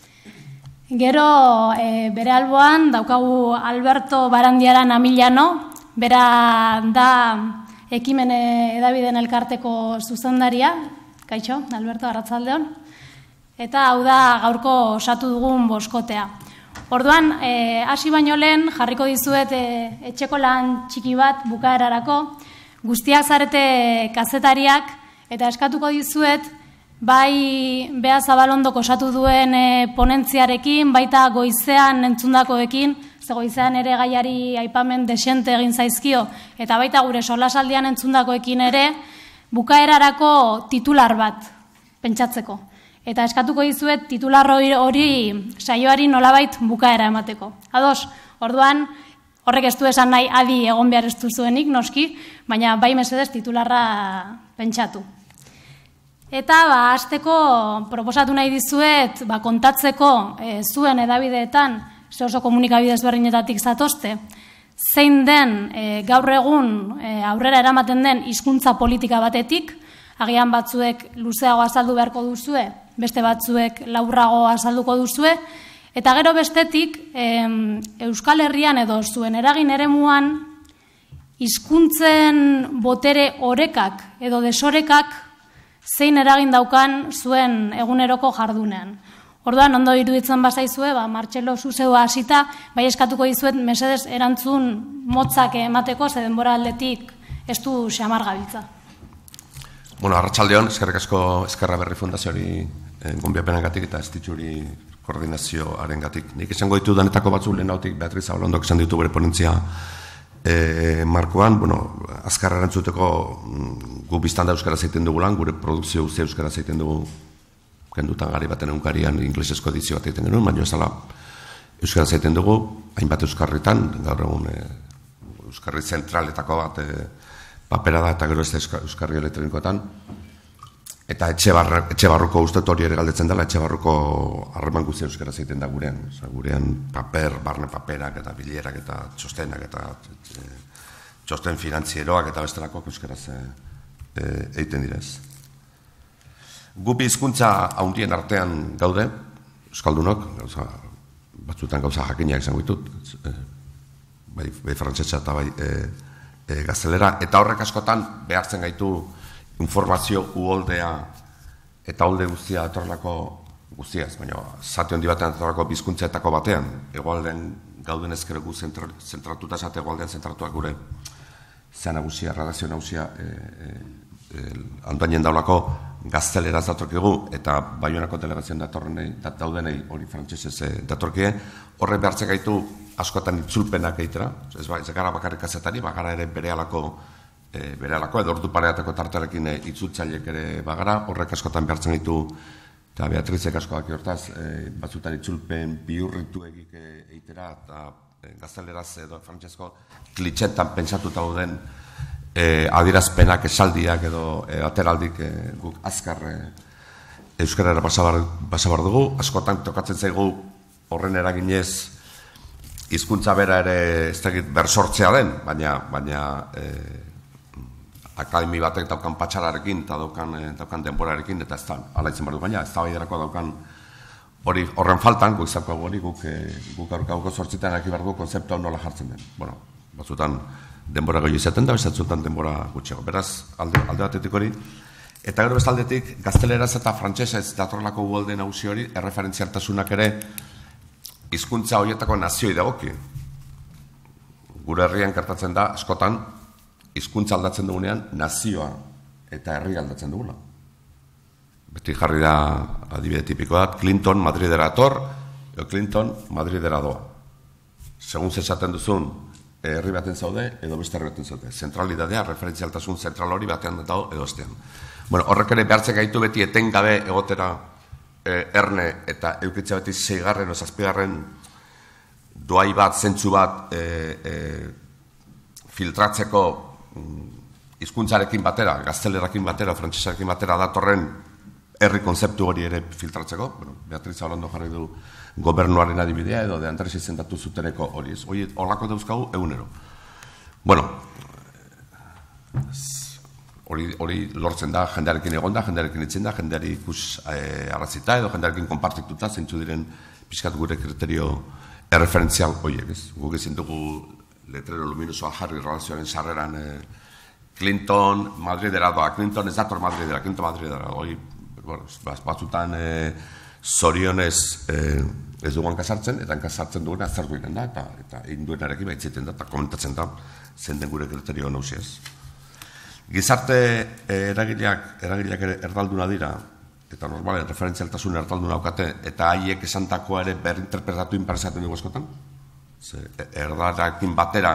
Gero bere alboan daukagu Alberto Barandiaran Amillano, bera da Ekimen Edabideen Elkarteko zuzendaria. Kaixo, Alberto, arratsaldeon. Eta hau da gaurko osatu dugun boskotea. Orduan, hasi baino lehen jarriko dizuet etxeko lan txiki bat bukaerarako, guztiak zarete kazetariak, eta eskatuko dizuet, bai Bea Zabalondok osatu duen ponentziarekin, baita goizean entzundakoekin, ze goizean ere gaiari aipamen desente egin zaizkio, eta baita gure solasaldian entzundakoekin ere, bukaerarako titular bat pentsatzeko. Eta eskatuko dizuet titular hori saioari nolabait bukaera emateko. Ados, orduan, horrek ez du esan nahi adi egon behar ez duzuenik, noski, baina bai mesedez titularra pentsatu. Eta hasteko proposatu nahi dizuet kontatzeko zuen edabideetan, ze oso komunikabide ezberdinetatik zatozte, zein den gaur egun aurrera eramaten den hizkuntza politika batetik, agian batzuek luzeago azaldu beharko duzue, beste batzuek laburrago azalduko duzue, eta gero bestetik Euskal Herrian edo zuen eragin eremuan hizkuntzen botere orekak edo desorekak zein eragin daukan zuen eguneroko jardunean. Orduan, ondo iruditzen bazaizue, Martxelo zuzedua hasita, bai eskatuko dizuet mesedez erantzun motzak emateko, ze denbora aldetik ez du xamar gabiltza.
Bueno, arratsaldeon, eskerrik asko Ezkerra Berri Fundazioari gonbiapenengatik eta Estitxuri koordinazioarengatik. Nik esango ditu danetako batzuk lehenautik Beatriz Zabalondok esan ditu bere ponentzia markoan, azkar erantzuteko gu biztanda euskaraz egiten dugu lan, gure produkzio guztia euskaraz egiten dugu, kendutan gari baten egunkarian inglesezko edizio bat egiten genuen, baina ezala euskaraz egiten dugu, hainbat euskarritan, gaur egun euskarri zentraletako bat papera da, eta gero ez da euskarri elektronikoetan, eta etxe barruko uste hori ere galdetzen dela, etxe barruko harreman guztia euskaraz egiten da gurean paper, barne paperak eta bilerak eta txostenak eta txosten finantzieroak eta bestelako euskaraz egiten direz. Gu bi hizkuntza handien artean gaude, euskaldunok, batzutan gauza jakinak izango ditut, bai frantsesa eta bai gaztelera, eta horrek askotan behartzen gaitu informazio uholdea eta holde guztia atorlako guztiaz, baina zati handi batean atorlako bizkuntzaetako batean, egoaldean gauden ezkero gu zentratuta zate egoaldean zentratuak gure zean nagusia, redakzio nagusia Antoinen daulako gazteleraz datorkigu eta Baionako delegazioan daudenei hori frantsesez datorkie, horre behartzen gaitu askotan itzulpenak egitera, ez gara bakarrik kazetari, bagara ere berehalako edo ordu pareateko tartarekin itzultzaileek ere bagara, horrek askotan behartzen gaitu, eta Beatrizek asko daki hortaz, batzutan itzulpen bihurritu egitera, eta gazteleraz edo frantsesko klitxetan pentsatuta dauden adierazpenak, esaldiak edo ateraldik guk azkar euskarara pasabar dugu, askotan tokatzen zaigu horren eraginez hizkuntza bera ere ez dakit bersortzea den, baina akademi batek daukan patxararekin eta daukan denborarekin, eta ez da, ala itzen behar du, baina ez da baiderako daukan horren faltan, guk izango hori, guk aurkauko sortzitan eki behar du konzeptua nola jartzen den. Bueno, batzutan denbora gehiago izaten da, bezatzutan denbora gutxego. Beraz, alde batetik hori. Eta gero bestaldetik, gazteleraz eta frantsesez datorlako uholde nagusi hori, erreferentzialtasunak ere hizkuntza horietako nazioi dagoki. Gure herrian gertatzen da, askotan, hizkuntza aldatzen dugunean, nazioa eta herri aldatzen dugula. Beti jarri da adibide tipiko bat, Clinton Madridera ator, edo Clinton Madridera doa. Segun zesaten duzun, herri baten zaude, edo beste herri baten zaude. Zentralidadea, referentzialtasun zentral hori batean dago edo estean. Bueno, horrek ere behartzen gaitu beti etengabe egotera erne eta eukitza beti 6. o 7. doai bat, zentzu bat filtratzeko hizkuntzarekin batera, gaztelerakin batera, frantsesarekin batera datorren herri konzeptu hori ere filtratzeko. Bueno, Beatriz Abalondo jarri du gobernuaren adibidea edo de Andres izendatu zuteneko hori. Horlako dauzkagu egunero. Bueno, hori lortzen da, jendearekin egonda, jendearekin itzen da, jendeari ikus arrazita edo jendearekin konpartituta, zeintzu diren pixkat gure kriterio erreferentzial horiek. Guk ezin dugu letrero luminosoa jarri relazioaren sarreran Clinton Madridera doa, Clinton ez dator Madridera, Clinton Madridera, hori batzutan zorionez ez duguan kasartzen, eta kasartzen duguna aztertu egiten da, eta egin duenarekin baitziten da, eta komentatzen da, zen den gure kriterio nausiez. Gizarte eragileak erdalduna dira, eta normalen referentzialtasun erdalduna aukate, eta haiek esantakoa ere berinterpretatu inparezaten dugu askotan. Erdalarekin batera,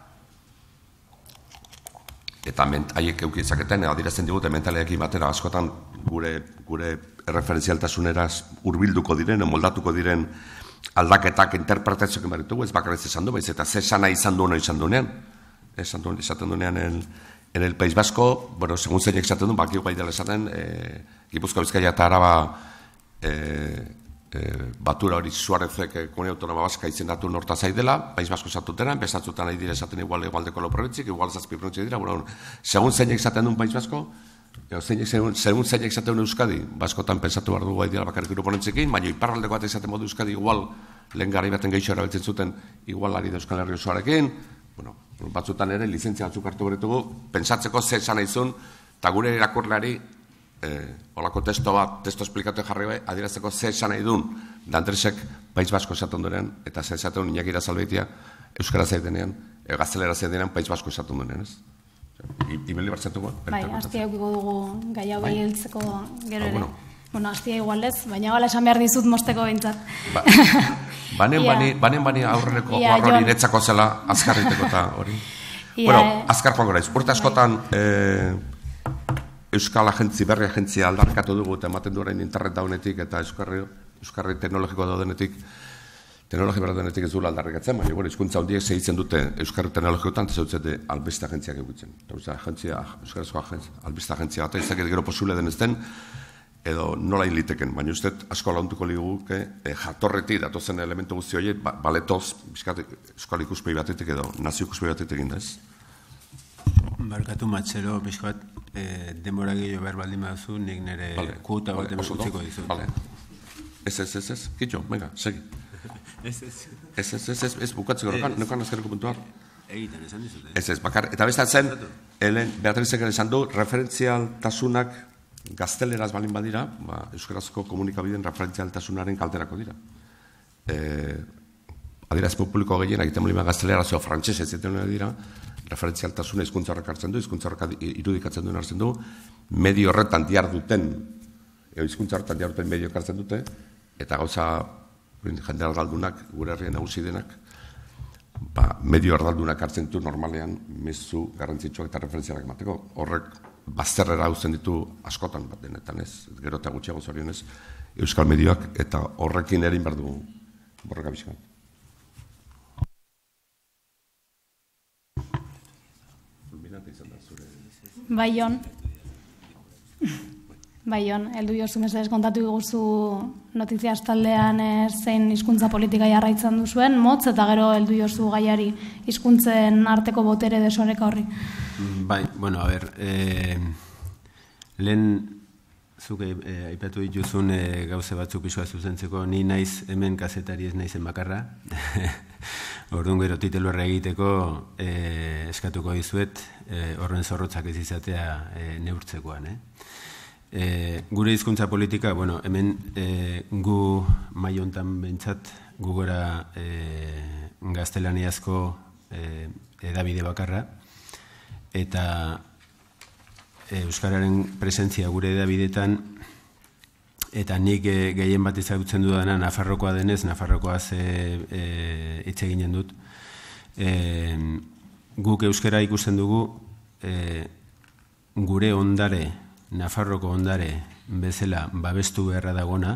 eta haiek eukitzaketen, adirazten digute mentaleekin batera askotan gure erreferentzialtasuneraz hurbilduko diren, moldatuko diren aldaketak interpretazioak baritugu, ez bakarrez esan du, baiz eta ze esana izan duena izan duenean. Esaten duenean en el País Vasco, bueno, segun zeinek esaten duen, baki guai dela esaten, Gipuzkoa, Bizkaia eta Araba batura hori Suarezek Komunidade Autónoma Vasca izendatu norta zaidela, País Vasco esatutena, bezatzutan nahi dire esaten igualdeko lo provintzik, igual 7 provintzik dira, bueno, segun zeinek esaten duen País Vasco, segun zeinek esaten duen Euskadi, baskotan pensatu behar dugu dira bakarrik iruponentzekin, baina iparraldeko bat izaten modu Euskadi igual, lehen gari baten gehiago erabiltzen zuten, igual ari da Euskal Herri osoarekin, bueno, batzutan ere lizentzia batzuk hartu beretugu, pentsatzeko ze esan izun, eta gure irakurleari holako testo esplikatu jarri bai, adierazteko ze esan nahi duen, da Andresek País Basko esaten duenean, eta ze esaten duen Iñaki Irazalbeitia euskara zaitenean, gaztelera zaitenean País Basko esaten duenean, ez? Ibeli bartzatuko?
Bai, hastia eukiko dugu gai hau hiltzeko gero ere. Bueno, hastia igualez, baina gala esan behar dizut mosteko bintzat.
Banen aurreneko hori iretzako zela azkarriteko eta hori. Bueno, azkar joan goraiz. Urte askotan Euskal Agentzi, berri agentzia aldarkatu dugu eta ematen du orain internet daunetik eta Euskarri teknologiko daudenetik, teknologi berdenetik ez duela aldarrikatzen, baina hizkuntza handiek segitzen dute Euskarri teknologikoetan, ez dute albiste agentziak egutzen. Euskarazko albiste agentzia bat, ez dakit gero posible den ez den, edo nola hiliteken, baina uste asko launtuko liguke jatorretik datozen elementu guzti horiek, baletoz, euskal ikuspegi batetik edo nazio ikuspegi batetik egin da ez.
Barkatu Matxero, pixkoat, denbora gehiago behar baldin baduzu, nik nire kuota bat utziko dizut.
Ez, kitxo, venga, segi. Ez, bukatzeko, nokan azkerreko puntuar.
Egiten esan dizut.
Ez, bakar, eta bestatzen, Beatrizek esan du, referentzialtasunak gazteleraz balin badira, euskarazko komunikabideen referentzialtasunaren kalterako dira. Adierazpen publiko gehien, egiten molima gazteleraz o frantxez ez ziten dira, referentzialtasuna hizkuntza horrek hartzen du, hizkuntza horrek irudikatzen duen hartzen du, medio horretan diharduten, hizkuntza horretan diharduten medio hartzen dute, eta gauza jende argaldunak, gure herrien nagusi denak, medio argaldunak hartzen ditu normalean mezu garrantzitsuak eta referentzialak emateko. Horrek bazterrera hautzen ditu askotan bat denetan ez, gero eta gutxiago zorionez, euskal medioak, eta horrekin erin behar dugu borroka bizkan.
Baion, heldu jozu mesedez kontatu iguzu notiziaz taldean zein hizkuntza politika jarraitzen duzuen, motz eta gero heldu jozu gaiari hizkuntzen arteko botere desoreka horri.
Bai, bueno, a ber, lehen zuk aipatu dituzun gauze batzuk pixoa zuzentzeko, ni naiz hemen kazetari ez naizen bakarra, orduan gero titelu egiteko eskatuko dizuet, horren zorrotzak ez izatea neurtzekoan, Gure hizkuntza politika, bueno, hemen gu maiontan bentsat, gu gora gaztelaniazko edabide bakarra, eta euskararen presentzia gure edabidetan, eta nik gehien bat ezagutzen dudana Nafarrokoa denez, Nafarrokoaz hitz eginen dut. Guk euskara ikusten dugu gure ondare, Nafarroko ondare bezala babestu beharra dagona,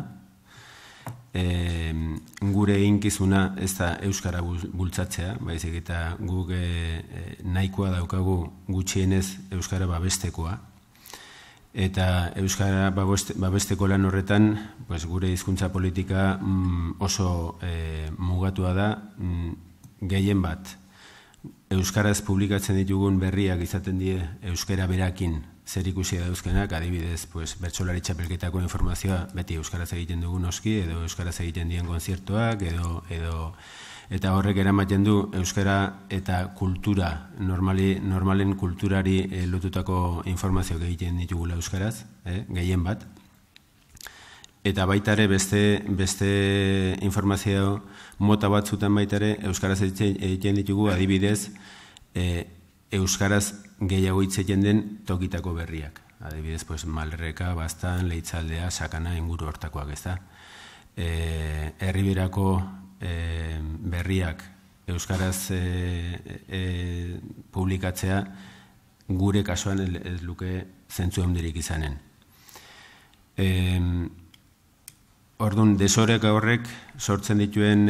gure eginkizuna ez da euskara bultzatzea, baizik eta guk nahikoa daukagu gutxienez euskara babestekoa, eta euskara babesteko lan horretan gure hizkuntza politika oso mugatua da, gehien bat euskaraz publikatzen ditugun berriak izaten die euskara berakin zer ikusi dauzkenak, adibidez, bertsolari txapelketako informazioa beti euskaraz egiten dugu noski, edo euskaraz egiten dien konzertuak, eta horrek eramaten du euskara eta kultura, normalen kulturari lotutako informazioak egiten ditugula euskaraz, gehien bat. Eta baitare beste informazio mota batzutan baitare euskaraz egiten ditugu, adibidez, euskaraz gehiago hitz egiten den tokitako berriak. Adibidez, Malreka, Bastan, Leitzaldea, Sakana, inguru hortakoak, ez da. Herriberako berriak euskaraz publikatzea gure kasuan ez luke zentzu handirik izanen. Orduan, desoreka horrek sortzen dituen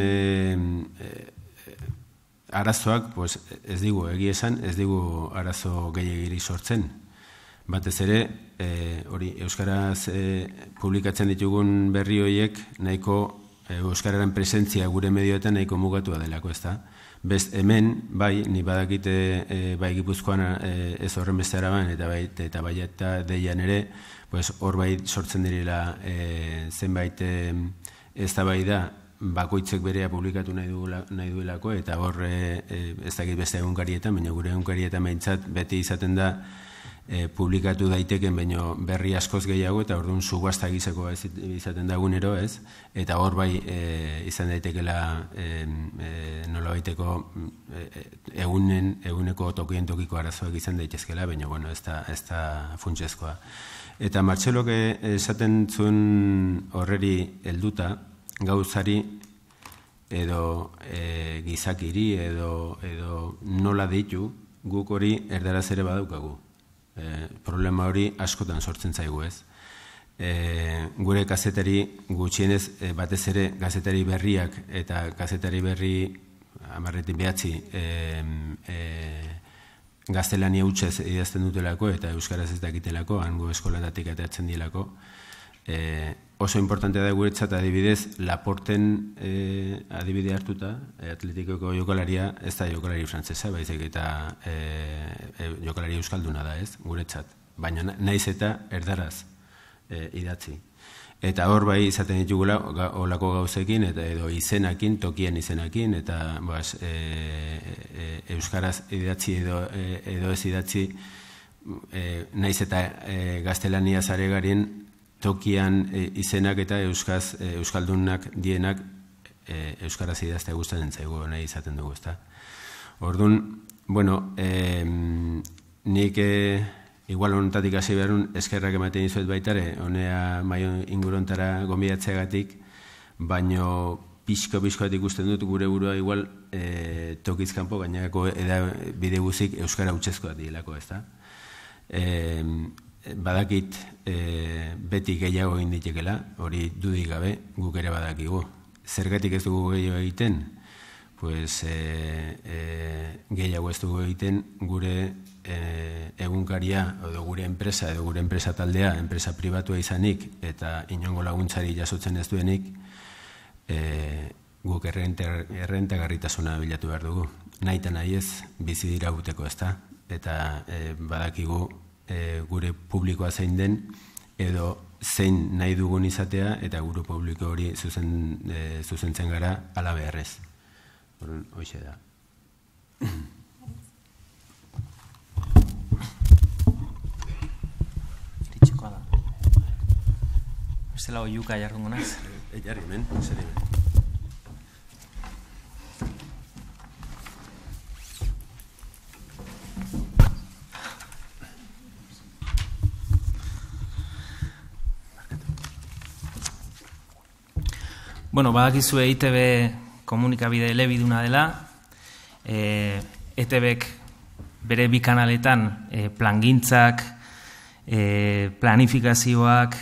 arazoak, ez digu egia esan, ez digu arazo gehiagiri sortzen. Batez ere, euskaraz publikatzen ditugun berri horiek nahiko euskararen presentzia gure medioetan nahiko mugatua delako, ez da. Hemen, bai, ni badakite bai Gipuzkoan ez horren beste araban, eta bai eta deian ere, hor bai sortzen direla zenbait eztabaida bakoitzek berea publikatu nahi duelako, eta hor ez dakit beste egunkarietan, baina gure egunkarietan behintzat beti izaten da publikatu daiteken, baina berri askoz gehiago, eta orduan subasta gizeko izaten da egunero, ez? Eta hor bai izan daitekela nola baiteko eguneko tokien tokiko arazoak izan daitezkela, baina bueno, ez da funtsezkoa. Eta Martxelok esaten zuen horreri helduta, gauzari edo gizakiri edo nola deitu, guk hori erdaraz ere badaukagu. Problema hori askotan sortzen zaigu, ez? Gure kazetari gutxienez, batez ere kazetari berriak eta kazetari berri 10-9 gaztelania hutsez idazten dutelako eta euskaraz ez dakitelako, hango eskolatatik ateratzen dielako. Oso importantea da guretzat adibidez, Laporten adibide hartuta, Atletikoko jokalaria ez da jokalari frantzesa, baizik eta jokalari euskalduna da, ez, guretzat. Baina naiz eta erdaraz idatzi. Eta hor bai izaten ditugula olako gauzekin, eta edo izenakin, tokien izenakin, eta euskaraz idatzi edo ez idatzi, naiz eta gaztelania zare garen tokian izenak eta euskaldunak dienak euskaraz idaztea gustatzen zaigu, nahi izaten dugu, ezta. Orduan, bueno, nik igual honetatik hasi beharun eskerrak ematen dizuet baitare, honea maio ingurontara gonbidatzeagatik, baino pixko-pixkoat ikusten dut gure burua igual tokizkanpo gainako bide guzik euskara hutsezkoa dilako, ezta. Badakit beti gehiago egin ditekela, hori dudik gabe, guk ere badakigu. Zergatik ez dugu gehiago egiten? Pues gehiago ez dugu egiten gure egunkaria edo gure enpresa edo gure enpresa taldea, enpresa pribatua izanik eta inongo laguntzari jasotzen ez duenik, guk errentagarritasuna bilatu behar dugu. Nahi eta nahi ez bizi dira guteko, ezta? Eta badakigu gure publikoa zein den edo zein nahi dugun izatea eta gure publiko hori zuzentzen gara ala beharrez. Hoxe da.
Iritxekoa da. Bestela oiuka jarrungo naz.
Jarri hemen, zer hemen.
Bueno, badakizue EITB komunikabide elebiduna dela, EITBek bere bi kanaletan plangintzak, planifikazioak,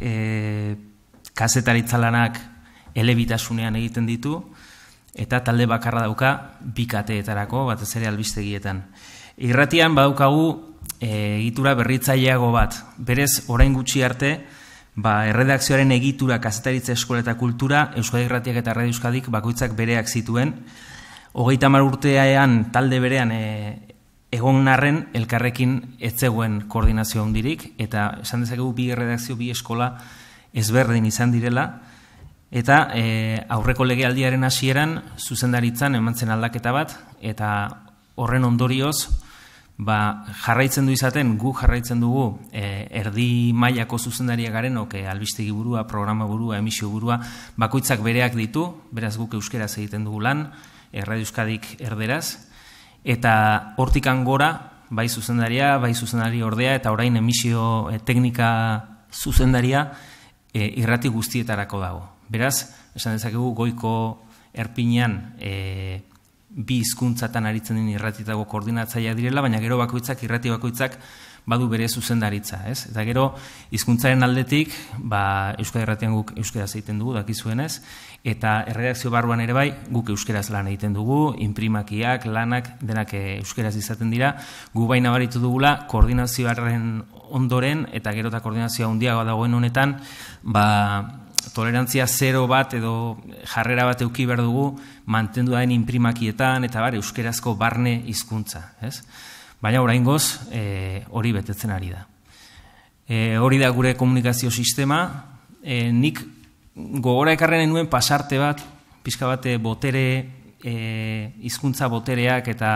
kazetaritza lanak elebitasunean egiten ditu, eta talde bakarra dauka bi kateetarako, batez ere albistegietan. Irratian badaukagu egitura berritzaileago bat, berez orain gutxi arte, erredakzioaren egitura, kazetaritza eskola eta kultura, Euskadi Irratiak eta Radio Euskadik bakoitzak bereak zituen. 30 urtean talde berean egon arren elkarrekin ez zegoen koordinazio handirik, eta esan dezakegu bi erredakzio, bi eskola ezberdin izan direla, eta aurreko legealdiaren hasieran zuzendaritzan eman zen aldaketa bat, eta horren ondorioz, jarraitzen du izaten, gu jarraitzen dugu erdi mailako zuzendaria garenok, albistegi burua, programa burua, emisio burua, bakoitzak bereak ditu, beraz guk euskeraz egiten dugu lan, Radio Euskadik erderaz, eta hortikan gora, bai zuzendaria, bai zuzendari ordea, eta orain emisio teknika zuzendaria irrati guztietarako dago. Beraz, esan dezakegu goiko erpinean bi hizkuntzatan aritzen den irratitako koordinatzailea direla, baina gero bakoitzak, irrati bakoitzak badu bere zuzendaritza, ez? Eta gero hizkuntzaren aldetik, Euskadi Irratian guk euskeraz egiten dugu, dakizuenez, eta erredakzio barruan ere bai, guk euskeraz lan egiten dugu, inprimakiak, lanak, denak euskeraz izaten dira, gu baina baritu dugula koordinazioaren ondoren, eta gero eta koordinazioa handiagoa dagoen honetan, tolerantzia 0 bat edo jarrera bat eduki behar dugu mantendu daen inprimakietan eta euskerazko barne hizkuntza, ez? Baina oraingoz hori betetzen ari da. Hori da gure komunikazio sistema, nik gogora ekarren nuen pasarte bat, pixka bat botere, hizkuntza botereak eta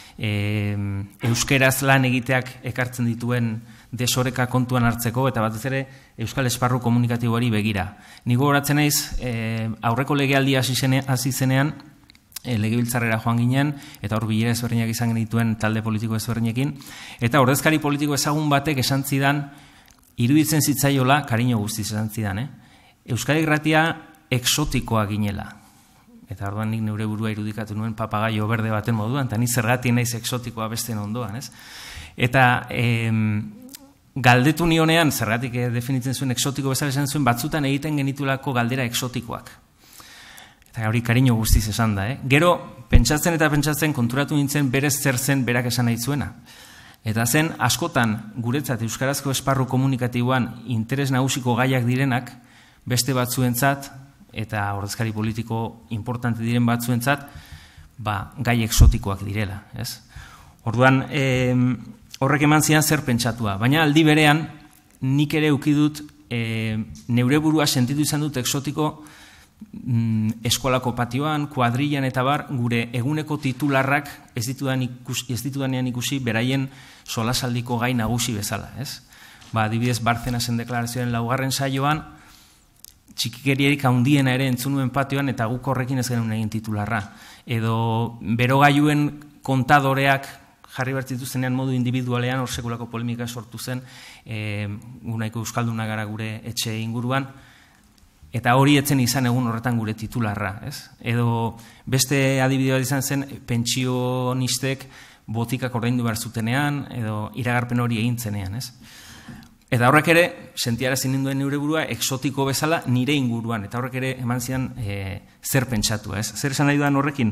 euskeraz lan egiteak ekartzen dituen desoreka kontuan hartzeko, eta batez ere Euskal Esparru komunikatiboari begira. Ni gogoratzen naiz, aurreko legealdia hasi zenean, legebiltzarrera joan ginen, eta hor bilera ezberdinak izan genituen talde politiko ezberdinekin, eta ordezkari politiko ezagun batek esan zidan, iruditzen zitzaiola, kariño guztiz esan zidan, Euskadi Irratia exotikoa ginela. Eta orduan nik neure burua irudikatu nuen papagaio berde baten moduan, eta ni zergatik naiz exotikoa besteen ondoan, ez? Eta galdetu nionean, zergatik definitzen zuen exotiko bezala esan zuen, batzutan egiten genitulako galdera exotikoak. Eta hori kariño guztiz esan da. Gero, pentsatzen konturatu nintzen berez zer zen berak esan nahi zuena. Eta zen, askotan, guretzat euskarazko esparru komunikatiboan interes nagusiko gaiak direnak, beste batzuentzat, eta ordezkari politiko importante diren batzuentzat, gai exotikoak direla. Orduan, horrek eman zian zer pentsatua. Baina aldi berean, nik ere ukidut, neure burua sentitu izan dut exotiko eskolako patioan, kuadrillan eta bar, gure eguneko titularrak ez ditudanean ikusi beraien solasaldiko gai nagusi bezala. Adibidez, Barcenasen deklarazioaren 4. saioan, txikikeriarik handiena ere entzunuen patioan eta guk horrekin ez genuen egin titularra. Edo berogailuen kontadoreak jarri bertzituztenean modu individualean, hor sekulako polemika sortu zen, gunaiko euskalduna gara gure etxe inguruan, eta hori etzen izan egun horretan gure titularra. Edo beste adibide bat izan zen, pentsionistek botikak ordaindu behar zutenean, edo iragarpen hori egintzenean. Eta horrek ere, sentiarazin ninduen neure burua, exotiko bezala nire inguruan, eta horrek ere eman zian zer pentsatu. Zer esan nahi dudan horrekin,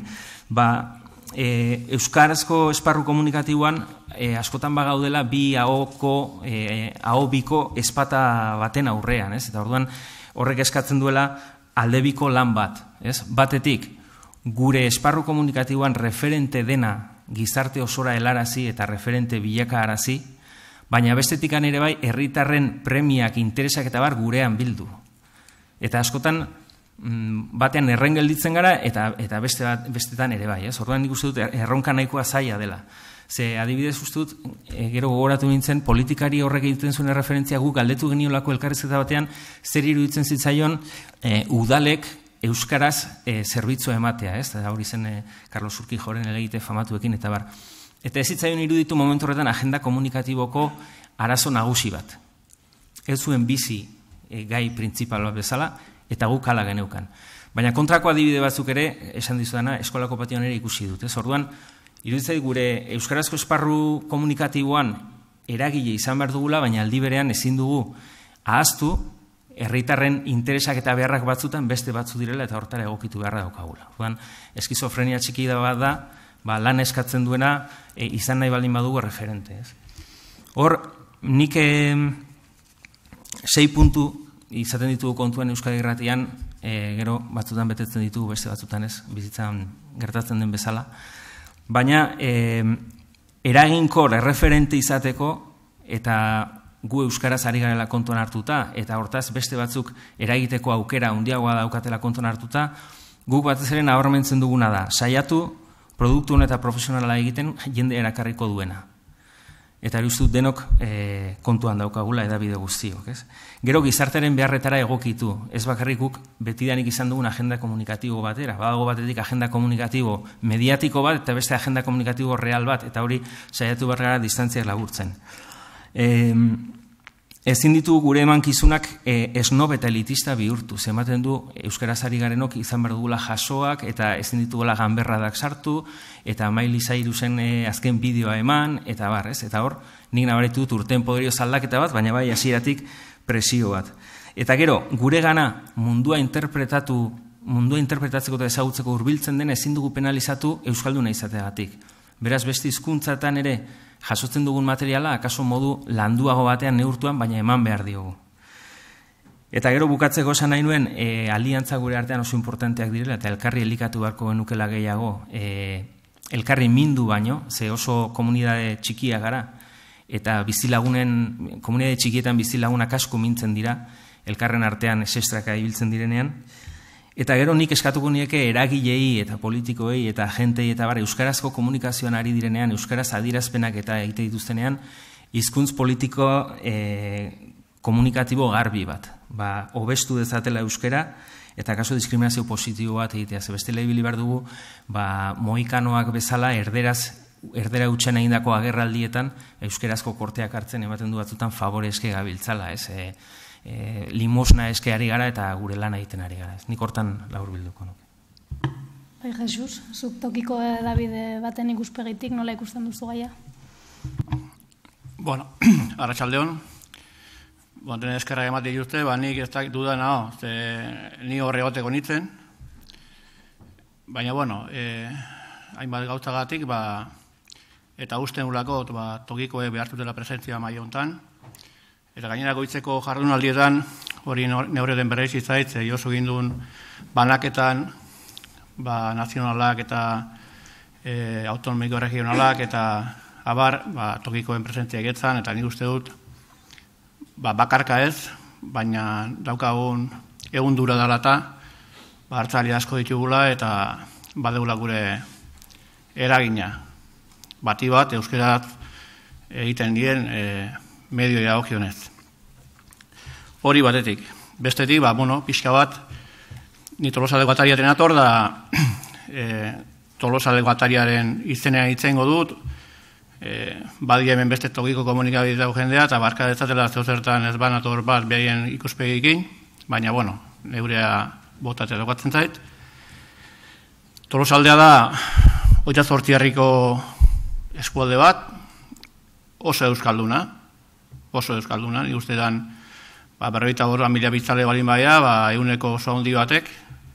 euskarazko esparru komunikatiboan askotan bagaudela bi aho biko espata baten aurrean, eta orduan horrek eskatzen duela aldebiko lan bat. Batetik, gure esparru komunikatiboan referente dena gizarte osora helarazi eta referente bilaka arazi, baina bestetikan ere bai, herritarren premiak, interesak eta bar gurean bildu. Eta askotan, batean erren gelditzen gara eta bestetan ere bai. Orduan nik uste dut erronka nahikoa zaila dela. Ze adibidez uste dut, gero gogoratu nintzen, politikari horrek egiten zuen referentzia guk galdetu geniolako elkarrizketa batean, zer iruditzen zitzaion udalek euskaraz zerbitzua ematea. Eta hori zen Carlos Urquijoren elegite famatuekin eta bar. Eta ez zitzaion iruditu momentu horretan agenda komunikatiboko arazo nagusi bat. Ez zuen bizi gai printzipal bat bezala, eta guk hala geneukan. Baina kontrako adibide batzuk ere, esan dizudana, eskolako patioan ere ikusi dut. Orduan, iruditzait gure euskarazko esparru komunikatiboan eragile izan behar dugula, baina aldi berean ezin dugu ahaztu, herritarren interesak eta beharrak batzutan beste batzu direla eta hortara egokitu beharra daukagula. Orduan, eskizofrenia txiki da bat da, lan eskatzen duena izan nahi baldin badugu referente. Hor, nik 6 puntu izaten ditugu kontuan Euskadi Irratian, gero batzutan betetzen ditugu, beste batzutan ez, bizitzan gertatzen den bezala. Baina, eraginkor erreferente izateko, eta gu euskaraz ari garela kontuan hartuta, eta hortaz beste batzuk eragiteko aukera handiagoa daukatela kontuan hartuta, guk batez ere nabarmentzen duguna da, saiatu produktu eta profesionala egiten jende erakarriko duena. Eta hori uste denok kontuan daukagula edabide guztiok. Gero gizartearen beharretara egokitu, ez bakarrik guk betidanik izan dugun agenda komunikatibo batera, badago batetik agenda komunikatibo mediatiko bat eta beste agenda komunikatibo real bat, eta hori saiatu behar gara distantziak laburtzen. Ezin ditu gure emankizunak esnob eta elitista bihurtu. Ematen du euskaraz ari garenok izan behar dugula jasoak eta ezin ditugula ganberradak sartu eta Miley Cyrusen azken bideoa eman eta bar, ez? Eta hor, nik nabaritu dut urten poderioz aldaketa bat, baina bai hasieratik presio bat. Eta gero, gure gana mundua interpretatzeko eta ezagutzeko hurbiltzen dena ezin dugu penalizatu euskalduna izateagatik. Beraz, beste hizkuntzatan ere jasotzen dugun materiala, akaso modu landuago batean neurtuan, baina eman behar diogu. Eta gero bukatzeko esan nahi nuen, aliantza gure artean oso importanteak direla, eta elkarri elikatu beharko genukela gehiago, elkarri mindu baino, ze oso komunidade txikia gara, eta komunidade txikietan bizilagunak asko mintzen dira, elkarren artean esestraka ibiltzen direnean, eta gero nik eskatuko nieke eragilei eta politikoei eta agentei eta bar euskarazko komunikazioan ari direnean, euskaraz adierazpenak eta egite dituztenean, hizkuntz politiko komunikatibo garbi bat. Hobestu dezatela euskara eta kaso diskriminazio positibo bat egitea. Bestela ibili behar dugu, mohikanoak bezala erdera utxen egindako agerraldietan euskarazko korteak hartzen ematen du batzutan favore eske gabiltzala, ez? Limosna eske ari gara eta gure lan egiten ari gara. Nik hortan labur bilduko nuke.
Bai, Jesus, zuk tokiko edabide baten ikuspegitik nola ikusten duzu gaia?
Bueno, arratsaldeon. Denen eskerra ematen dituzte, nik ez dakit duda nago, ni horre goteko nintzen. Baina, hainbat gauzagatik, eta usten ulako, tokikoe behartutela presentzia maila hontan. Eta gainera goitzeko jardunaldietan, hori neure den berreiz izaitze, oso gindun banaketan, nazionalak eta autonomiko regionalak, eta abar, tokikoen presentzia egetzan, eta nik uste dut, bakarka ez, baina daukagun egun dura dalata, hartzali asko ditugula, eta badeula gure eragina. Bati bat, euskeraz egiten dien medio dagokionez. Hori batetik. Bestetik, pixka bat, ni Tolosaldeko atariaren ator, da Tolosaldeko atariaren izenean itzengo dut, badia hemen beste tokiko komunikabide dago jendea, eta barka dezatela zeuzertan ez banator bat behien ikuspegikin, baina, neurea botatzea dokatzen zait. Tolosaldea da, 28 herriko eskualde bat, oso euskalduna, ni ustetan, 45.000 biztanle balin baia, eguneko oso handi batek,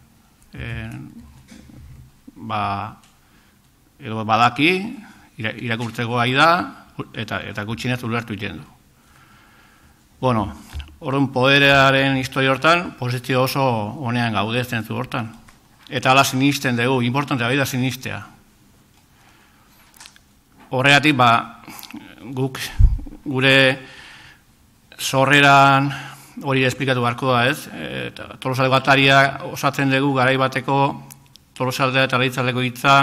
edo badaki, irakurtzeko gai da, eta gutxinez ulertu egiten du. Horren poderearen historia hortan, posizio oso honean gaude zentzu hortan. Eta ala sinisten dugu, importantea bai da sinistea. Horregatik, guk gure sorreran hori esplikatu beharko da, ez? Tolosaldeko ataria osatzen dugu garai bateko Tolosaldea eta Leitzaldeko hitza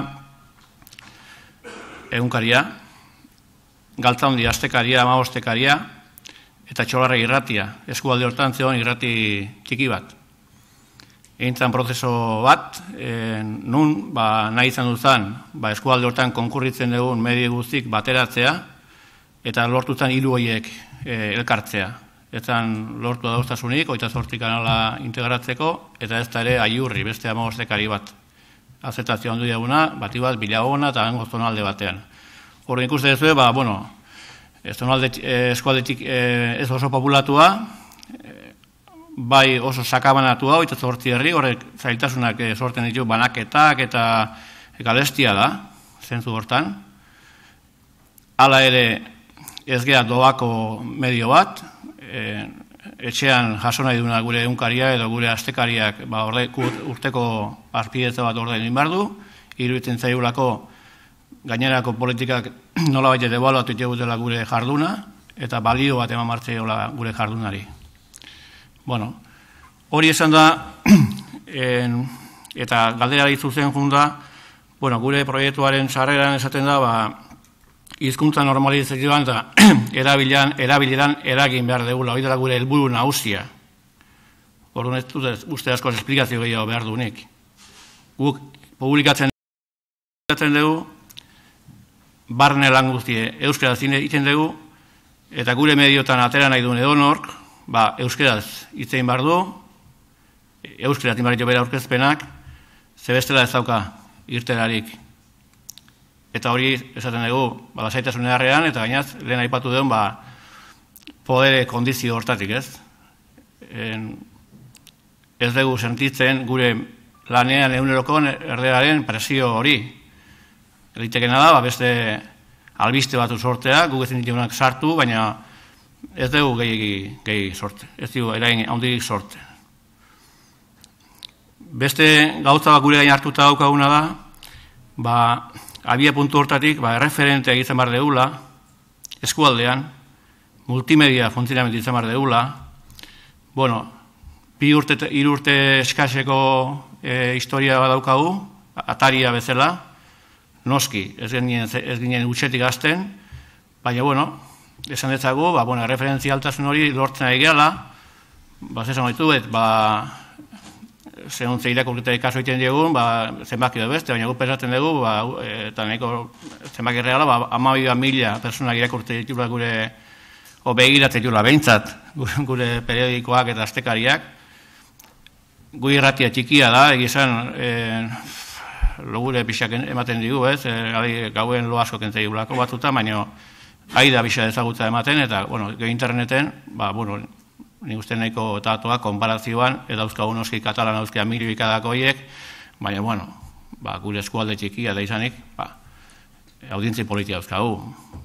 egunkaria, Galtzaundi astekaria, amabostekaria, eta Txolarra irratia, eskualde hortan zegoen irrati txiki bat. Egintzan prozeso bat, nun nahi izan duzan, eskualde hortan konkurritzen dugun medio guztik bateratzea, eta lortu zen hiru horiek elkartzea. Ezan lortu dauztasunik, 28 kanala integratzeko, eta ez da ere aiurri, beste amabostekari bat. Azetazio handu diaguna, bati bat, bilagona eta hango zonalde batean. Horren ikuste duzu, eskualdetik ez oso populatua, bai oso sakabanatua, 28 herri, horrek zailtasunak sorten ditu banaketak eta galestia da, zentzu hortan. Hala ere ez gea doako medio bat, etxean jaso nahi duna gure egunkaria edo gure astekariak urteko arpidetza bat ordain behar du, iruditzen zaigulako gainerako politikak nola baita debaluatu itxegutela gure jarduna, eta balio bat eman martzeiola gure jardunari. Hori esan da, eta galderari zuzen junda, gure proiektuaren sarreran esaten da, hizkuntza normalizazioan eta erabileran eragin behar dugula, hori dela gure helburu nagusia. Orduan ez dut uste asko esplikazio gehiago behar dunik. Guk publikatzen dugu, barne lan guztie euskaraz egiten dugu, eta gure mediotan atera nahi duen edonork, euskaraz hitzein behar du, euskaraz inbarito bera aurkezpenak, zebestela ez dauka irterarik. Eta hori esaten dugu, lasaitasun edarrean, eta gainaz, lehen aipatu duen, podere kondizio hortatik, ez? Ez dugu sentitzen gure lanean egunerokon erderaren presio hori. Eritekena da, beste albiste batu sortea, guk ezin ditugunak sartu, baina ez dugu gehi sorte, ez dugu erain handirik sorte. Beste gauza gure gain hartuta daukaguna da, abia puntu hortatik, erreferente egiten behar degula, eskualdean, multimedia funtzionamentu izan behar degula, hiru urte eskaseko historia badaukagu, ataria bezala, noski, ez ginen utxetik azten, baina, esan dezagu, referentzialtasun hori lortzen ari gehala, zesan horitu, zehuntze irakurketari kaso egiten diegun, zenbaki da beste, baina gu pesatzen dugu, eta nahiko zenbaki reala, 12.000 personak irakurte ditula gure, o begiratzen ditula behintzat, gure periodikoak eta astekariak. Gu irratia txikia da, egizan, logure pixak ematen digu, gauen lo asko kentzei gulako batzuta, baina aida bisa ezagutza ematen, eta, bueno, interneten, nik uste nahiko datuak konparazioan, dauzkagu noski katalan dauzkia milioikadako hiek, baina, gure eskualde txikia da izanik, audientzi politia dauzkagu.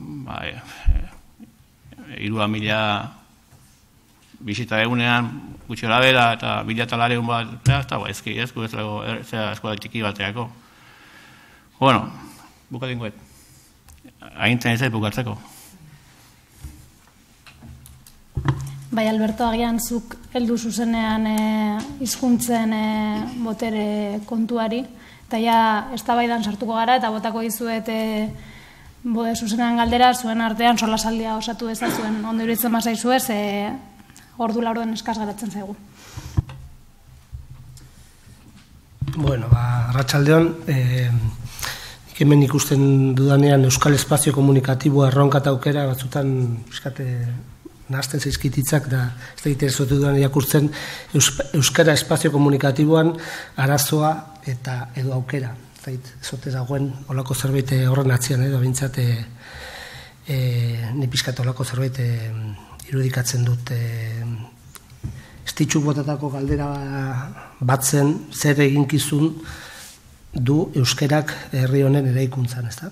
3.000 bisita egunean, gutxi bera, eta 1.000 bat, eta ezki, ez eskualde txiki bateako. Bueno, bukatinkoet. Aintzen ez bukatzeko.
Bai, Alberto, agian zuk heldu zuzenean hizkuntzen botere kontuari, eta ja eztabaidan sartuko gara, eta botako dizuet zuzenean galdera, zuen artean solasaldia osatu ezazuen ondo iruditzen bazaizu ez, ordu laurden eskaz garatzen zaigu.
Bueno, arratsaldeon, hemen ikusten dudanean Euskal Espazio Komunikatiboa erronka eta aukera batzutan nahazten zaizkititzak, da ez da interesotu dudan irakurtzen Euskara Espazio Komunikatiboan arazoa eta edo aukera. Zote dagoen olako zerbait horren atzian, edo bintzat ni pixkat olako zerbait irudikatzen dut. Estitxuk botatako galdera batzen zer eginkizun du euskerak herri honen eraikuntzan, ez da?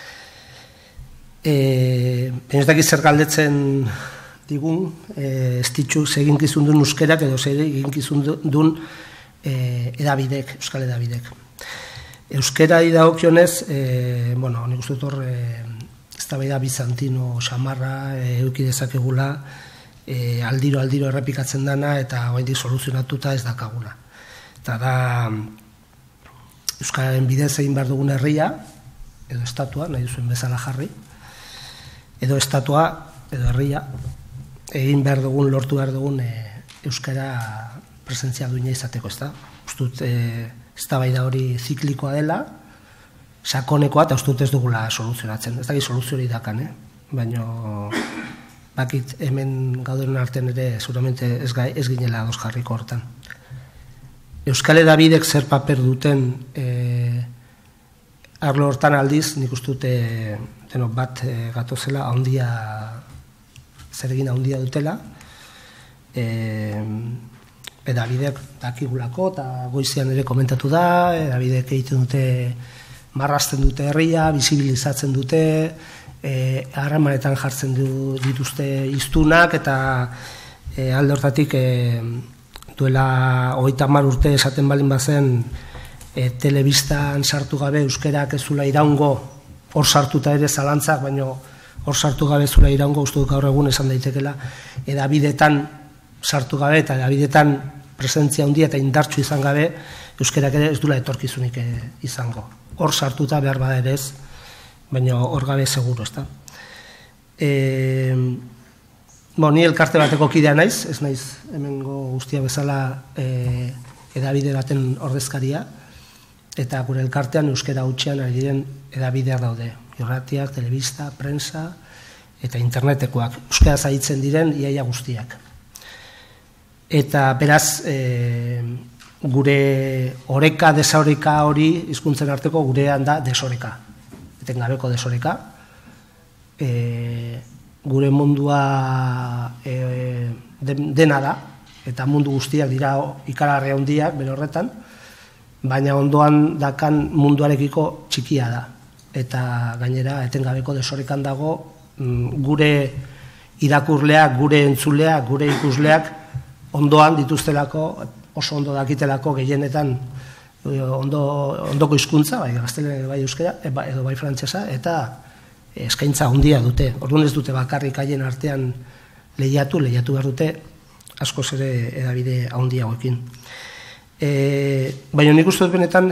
Ez dakit zer galdetzen digun, estitxuk zer eginkizun duen euskerak edo zer eginkizun duen edabidek, euskal edabidek. Euskerari dagokionez, nik uste dut hor eztabaida bizantino xamarra eduki dezakegula, aldiro errepikatzen dana eta oraindik soluzionatuta ez dakaguna. Eta da euskararen bidez egin behar dugun herria, edo estatua, nahi duzuen bezala jarri, edo estatua, edo herria, egin behar dugun, lortu behar dugun euskara presentzia duina izateko, ez da? Ustut, eztabaida hori ziklikoa dela, sakonekoa, eta ustut ez dugula soluzionatzen. Ez dakit soluziori dakan, baina bakit hemen gauderen artean ere seguramente ez ginela ados jarriko hortan. Euskal edabidek zer paper duten arlo hortan aldiz, nik uste dute bat gatozela, zer egin handia dutela, edabidek dakigulako, eta goizean ere komentatu da, edabidek egiten dute, marrazten dute herria, bisibilizatzen dute, harremanetan jartzen dituzte hiztunak, eta alde hortatik duela 30 urte esaten balin bazen telebistan sartu gabe euskerak ez zula iraungo, hor sartuta ere zalantzak, baina hor sartu gabe zula iraungo, uste dut gaur egun esan daitekela, edabidetan sartu gabe eta edabidetan presentzia handia eta indartsu izan gabe, euskerak ere ez dula etorkizunik izango. Hor sartuta behar bada ere ez, baina hor gabe seguro, ez da. Ni elkarte bateko kidea naiz, ez naiz hemengo guztia bezala edabide baten ordezkaria, eta gure elkartean euskera hutsean ari diren edabideak daude. Irratiak, telebista, prensa eta internetekoak. Euskara zaitzen diren iaia guztiak. Eta beraz, gure oreka, desoreka hori, hizkuntzen arteko gurean da desoreka. Etengabeko desoreka. Gure mundua dena da, eta mundu guztiak dira ikaragarri handiak bere horretan, baina ondoan dakan munduarekiko txikia da. Eta gainera, etengabeko desorekan dago, gure irakurleak, gure entzuleak, gure ikusleak, ondoan dituztelako, oso ondo dakitelako gehienetan ondoko hizkuntza, bai gaztelera, bai euskera, edo bai frantsesa, eta eskaintza handia dute. Orduan ez dute bakarrik haien artean lehiatu behar dute askoz ere edabide handia hauekin. Baina nik uste dut benetan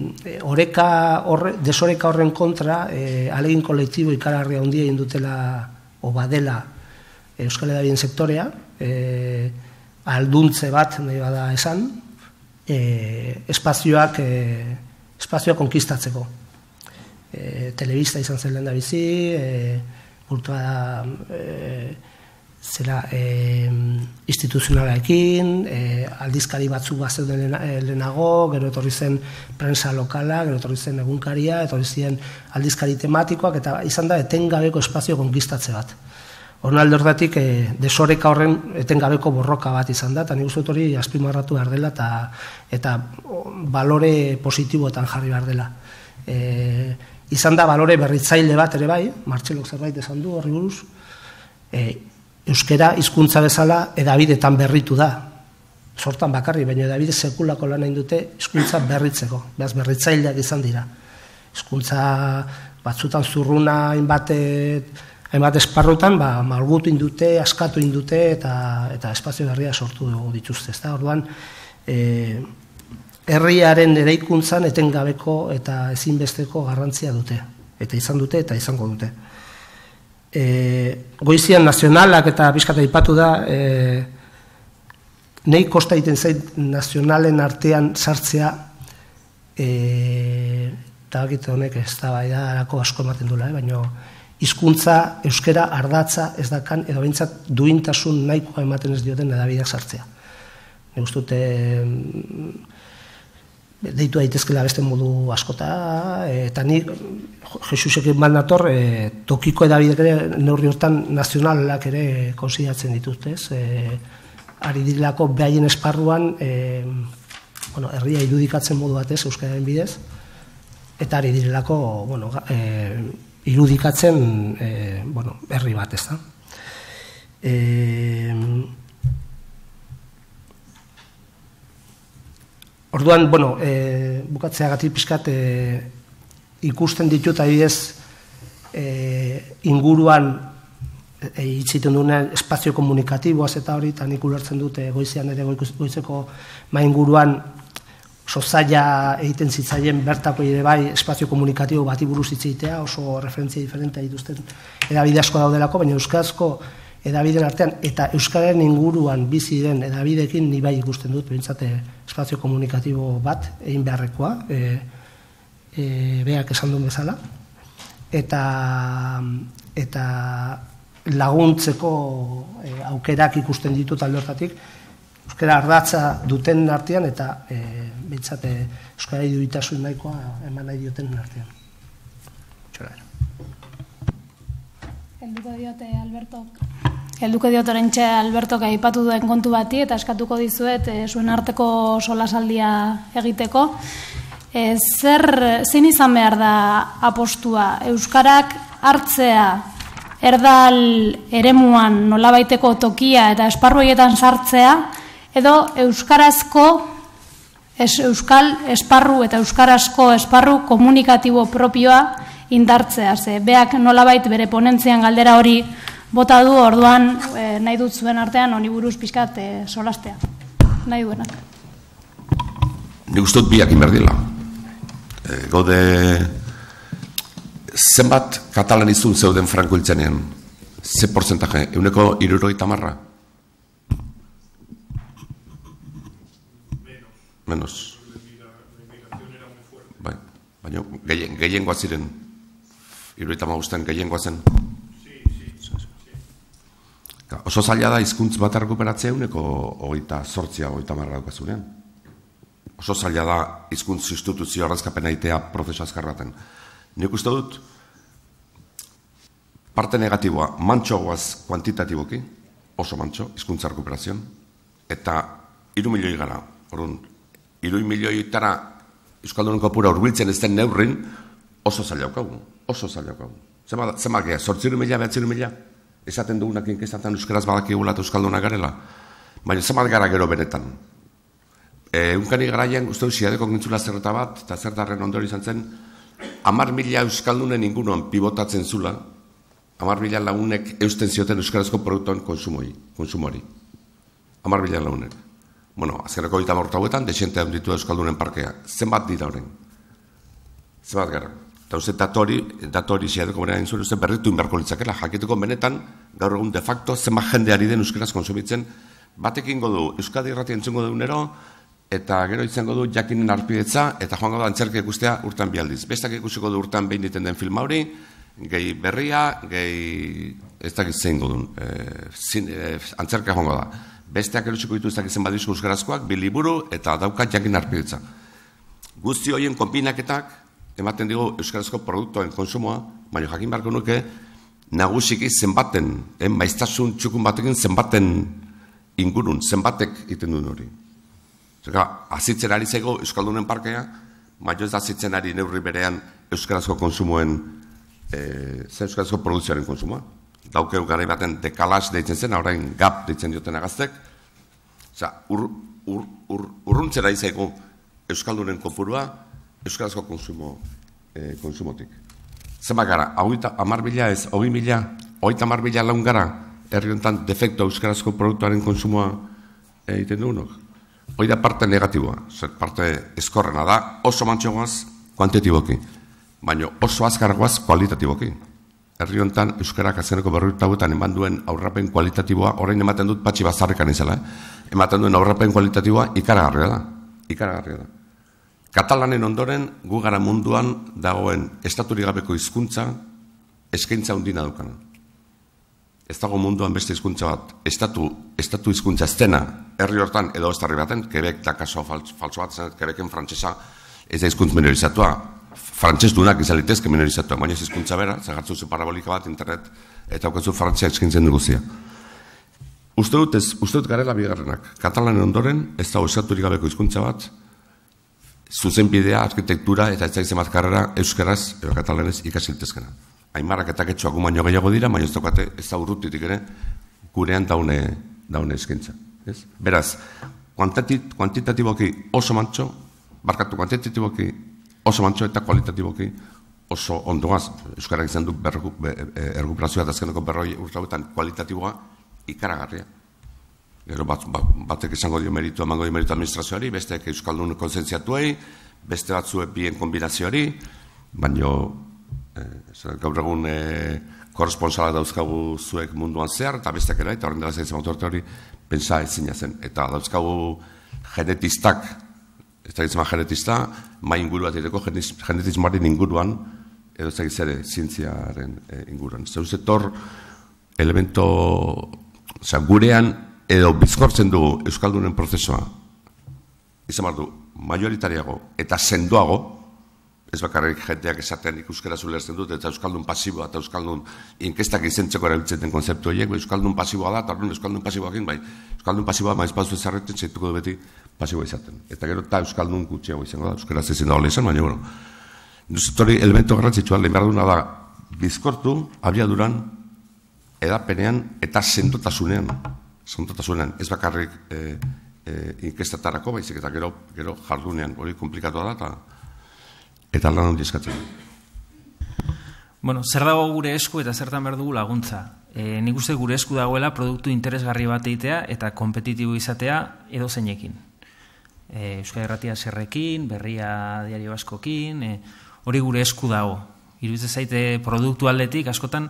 desoreka horren kontra ahalegin kolektibo ikaragarri handia egin dutela o badela euskal edabideen sektorea, alduntze bat nahi bada esan, espazioak konkistatzeko. Telebista izan zen lehen da bizi, instituzionalekin, aldizkari batzuk bazeuden lehenago, gero etorri zen prensa lokala, gero etorri zen egunkaria, etorri ziren aldizkari tematikoak, eta izan da etengabeko espazio konkistatze bat. Horren alde horretik, desoreka horren etengabeko borroka bat izan da, eta nik uste dut hori azpimarratu behar dela, eta balore positiboetan jarri behar dela. Izan da balore berritzaile bat ere bai, Martxelok zerbait esan du horri buruz, euskera hizkuntza bezala edabidetan berritu da, sortan bakarri, baina edabide sekulako lan egin dute hizkuntza berritzeko, behaz berritzaileak izan dira. Hizkuntza batzutan zurruna hainbat esparrutan malgutu indute, askatu indute eta espazio berria sortu dituzte. Orduan, herriaren eraikuntzan etengabeko eta ezinbesteko garrantzia dute, eta izan dute eta izango dute. Goizian nazionalak eta bizkata aipatu da, nahi kosta egiten zait nazionalen artean sartzea, eta bakit honek ez da baidarako asko ematen duela, baina hizkuntza, euskera ardatza ez dakan, edo behintzat duintasun nahikoa ematen ez dioten edabideak sartzea. Nik uste dute deitu daitezkela beste modu askota, eta nik Jesusekin bat nator, tokiko edabidek ere neurri hortan nazionalak ere konsideratzen dituzte, ari direlako behaien esparruan herria irudikatzen modu batez euskararen bidez, eta ari direlako irudikatzen herri bat, ez da. Orduan, bukatzeagatik pixkat ikusten ditut adibidez inguruan hitziten duenean espazio komunikatiboaz eta hori, eta nik ulertzen dute goizean ere goizeko inguruan oso zaila egiten zitzaien bertako ere bai espazio komunikatibo bati buruz hitzitea, oso referentzia diferentea dituzten edabide asko daudelako, baina euskarazko edabideen artean eta euskararen inguruan bizi den edabidekin ni bai ikusten dut behintzate espazio komunikatibo bat egin beharrekoa, beak esan duen bezala, eta laguntzeko aukerak ikusten ditut alde hortatik, euskara ardatza duten artean eta behintzate euskara iduritasun nahikoa eman nahi dioten artean.
Helduko diot oraintxe Albertok aipatu duen kontu bati eta eskatuko dizuet zuen arteko solasaldia egiteko. Zein izan behar da apostua? Euskarak hartzea erdal eremuan nolabaiteko tokia eta esparru horietan sartzea, edo euskarazko euskal esparru eta euskarazko esparru komunikatibo propioa indartzea. Beak nolabait bere ponentzian galdera hori bota du, orduan nahi dut zuen artean honi buruz pixkat solastea. Nahi duenak.
Nik uste dut biak inberdila. Gaude zenbat katalan izun zeuden Franko hiltzenean? Ze porcentaje? 70%? Menos. Baina gehiengoa ziren. 75 gehiengoa zen. Oso zaila da hizkuntz bat errekuperatzea 28% daukazunean. Oso zaila da hizkuntz instituzio arrazkapena egitea prozesu azkar baten. Nik uste dut parte negatiboa mantxoagoaz kuantitatiboki, oso mantxo, hizkuntza errekuperazioan, eta 3 milioi gara. Orduan, 3 milioitara euskaldunen kopura hurbiltzen ez den neurrin oso zaila daukagu. Zenbat geha, 8.000, esaten dugunak inkestatan euskaraz badakigula eta euskalduna garela, baina zenbat gara gero benetan. Eunkani garaian, uste dut siadeko gintzula zerreta bat, eta zertarren ondori izan zen, 10.000 euskaldunen inguruan pivotatzen zula, 10.000 lagunek eusten zioten euskarazko produktuen konsumori. 10.000 lagunek. Bueno, azkeneko 30 hauetan, desientea hunditu euskaldunen parkea. Zenbat dira horren? Zenbat gara? Eta uste datori siadeko berean zuen, uste berritu inberko litzakela, jakituko benetan, gaur egun de facto, zenbat jendeari den euskaraz konsumitzen, batekin godu, Euskadi irrati entzungo dugunero, eta gero izango du jakinen arpidetza, eta joango da antzerkia ikustea urtan 2 aldiz. Bestak ikusiko du urtan behin diten den filma hori, gehi berria, gehi ez dakit zein godun, antzerka joango da. Besteak erosiko ditu ez dakit zen badizko euskarazkoak, 2 liburu eta daukat jakin arpidetza. Guzti horien konbinaketak ematen digu euskarazko produktuen konsumoa, baina jakin beharko nuke nagusiki zenbaten, maiztasun txukun batekin zenbaten ingurun, zenbatek iten duen hori. Azitzen ari zego Euskaldunen parkea, baina ez da azitzen ari neurri berean euskarazko konsumoen, euskarazko produzioaren konsumoa. Daukeu garai baten dekalaz deitzen zen, orain gap deitzen dioten agaztek. Urruntzera izaigu Euskaldunen kopurua euskarazko konsumotik. Zenbat gara, 10.000 ez, 20.000, 30.000 laun gara, herri honetan defekto euskarazko produktuaren konsumoa egiten dugunok. Hoi da parte negatiboa, parte eskorrena da, oso mantxogoaz kuantitiboki, baina oso azkargoaz kualitatiboki. Herri honetan euskarak azkeneko 40 urteetan eman duen aurrapen kualitatiboa, orain ematen dut patxi bazarrekan izela, ematen duen aurrapen kualitatiboa ikaragarria da. Katalanen ondoren, gu gara munduan dagoen estaturik gabeko hizkuntza eskaintza hundina dukana. Ez dago munduan beste hizkuntza bat, estatu hizkuntza ez dena, herri hortan edo ez darri baten, Quebec da kaso falso bat, Quebecen frantsesa ez da hizkuntz minorizatua, frantses dunak izan litezke minorizatua, baina ez hizkuntza bera, zagartzu zu parabolika bat, internet, eta okatzu frantzia eskintzen duguzia. Uste dut garela bigarrenak, Katalanen ondoren, ez dago estaturik gabeko hizkuntza bat, zuzenbidea, arkitektura eta ez da izan bat karrera euskaraz edo katalanez ikasiltezkena. Aimarrak eta ketxoak baino gehiago dira, baina ez da urrutitik ere gurean daune eskaintza. Beraz, kuantitatiboki oso mantxo, kuantitatiboki oso mantxo eta kualitatiboki oso ondoaz. Euskarak izan du erguperazioa eta azkeneko 40 urte hauetan kualitatiboa ikaragarria. Gero batek izango dio meritu, emango dio meritu administrazioari, besteek euskaldun konzentziatuei, beste batzuek bien kombinazioari, baina gaur egun korresponsala dauzkagu zuek munduan zehar, eta besteak ere, eta horren dela zaitzen autorite hori, pentsa ezina zen. Eta dauzkagu genetistak, ez da gitzema genetista, mai inguru bat egiteko genetismoaren inguruan, edo ez da gitzere zientziaren inguruan. Zeuzetor elemento, gurean, edo bizkortzen dugu Euskaldunen prozesua, izan behar du, majoritariago eta sendoago, ez bakarrik jenteak esaten ikuskera zulertzen dut, eta Euskaldun pasiboa eta Euskaldun inkestak izentzeko erabiltzen den konzeptu horiek, Euskaldun pasiboa da, eta horren Euskaldun pasiboakin, bai, Euskaldun pasiboa maiz baduzu ezarretzen, zeituko du beti pasiboa izaten. Eta gero eta Euskaldun gutxiago izango da, Euskaraz ezin da hola izan, baina, bueno. Nuzitori elemento garrantzitsua, lehen behar duna da, bizkortu, abiaduran, edapenean eta sendotasunean, ez bakarrik inkestatarako, baizik eta gero jardunean, hori komplikatua da, eta lan handi eskatzen.
Bueno, zer dago gure esku eta zertan behar dugu laguntza? Nik uste gure esku dagoela produktu interesgarri bat egitea eta kompetitibo izatea edo zeinekin. Euskal Irratia Zerrekin, Berria Diario Baskokin, hori gure esku dago. Iruditzen zaite produktu aldetik, askotan,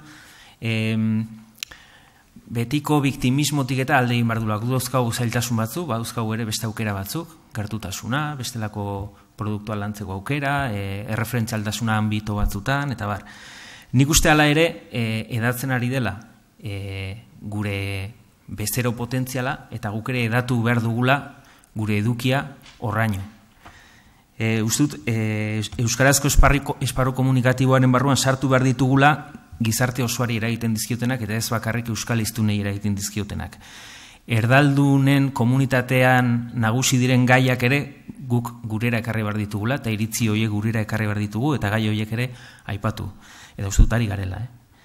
betiko biktimismotik eta alde egin behar duela. Dauzkagu zailtasun batzuk, dauzkagu ere beste aukera batzuk, gertutasuna, bestelako produktua lantzeko aukera, erreferentzialtasuna anbito batzutan, eta bar. Nik uste ala ere, edatzen ari dela gure bezero potentziala, eta guk ere edatu behar dugula gure edukia horraino. Uste dut, euskarazko esparru komunikatiboaren barruan sartu behar ditugula gizarte osoari eragiten dizkiotenak eta ez bakarrik euskal hiztunei eragiten dizkiotenak. Erdaldunen komunitatean nagusi diren gaiak ere guk gurera ekarri behar ditugula eta iritzi horiek gurera ekarri behar ditugu eta gai horiek ere aipatu. Eta uste dut ari garela.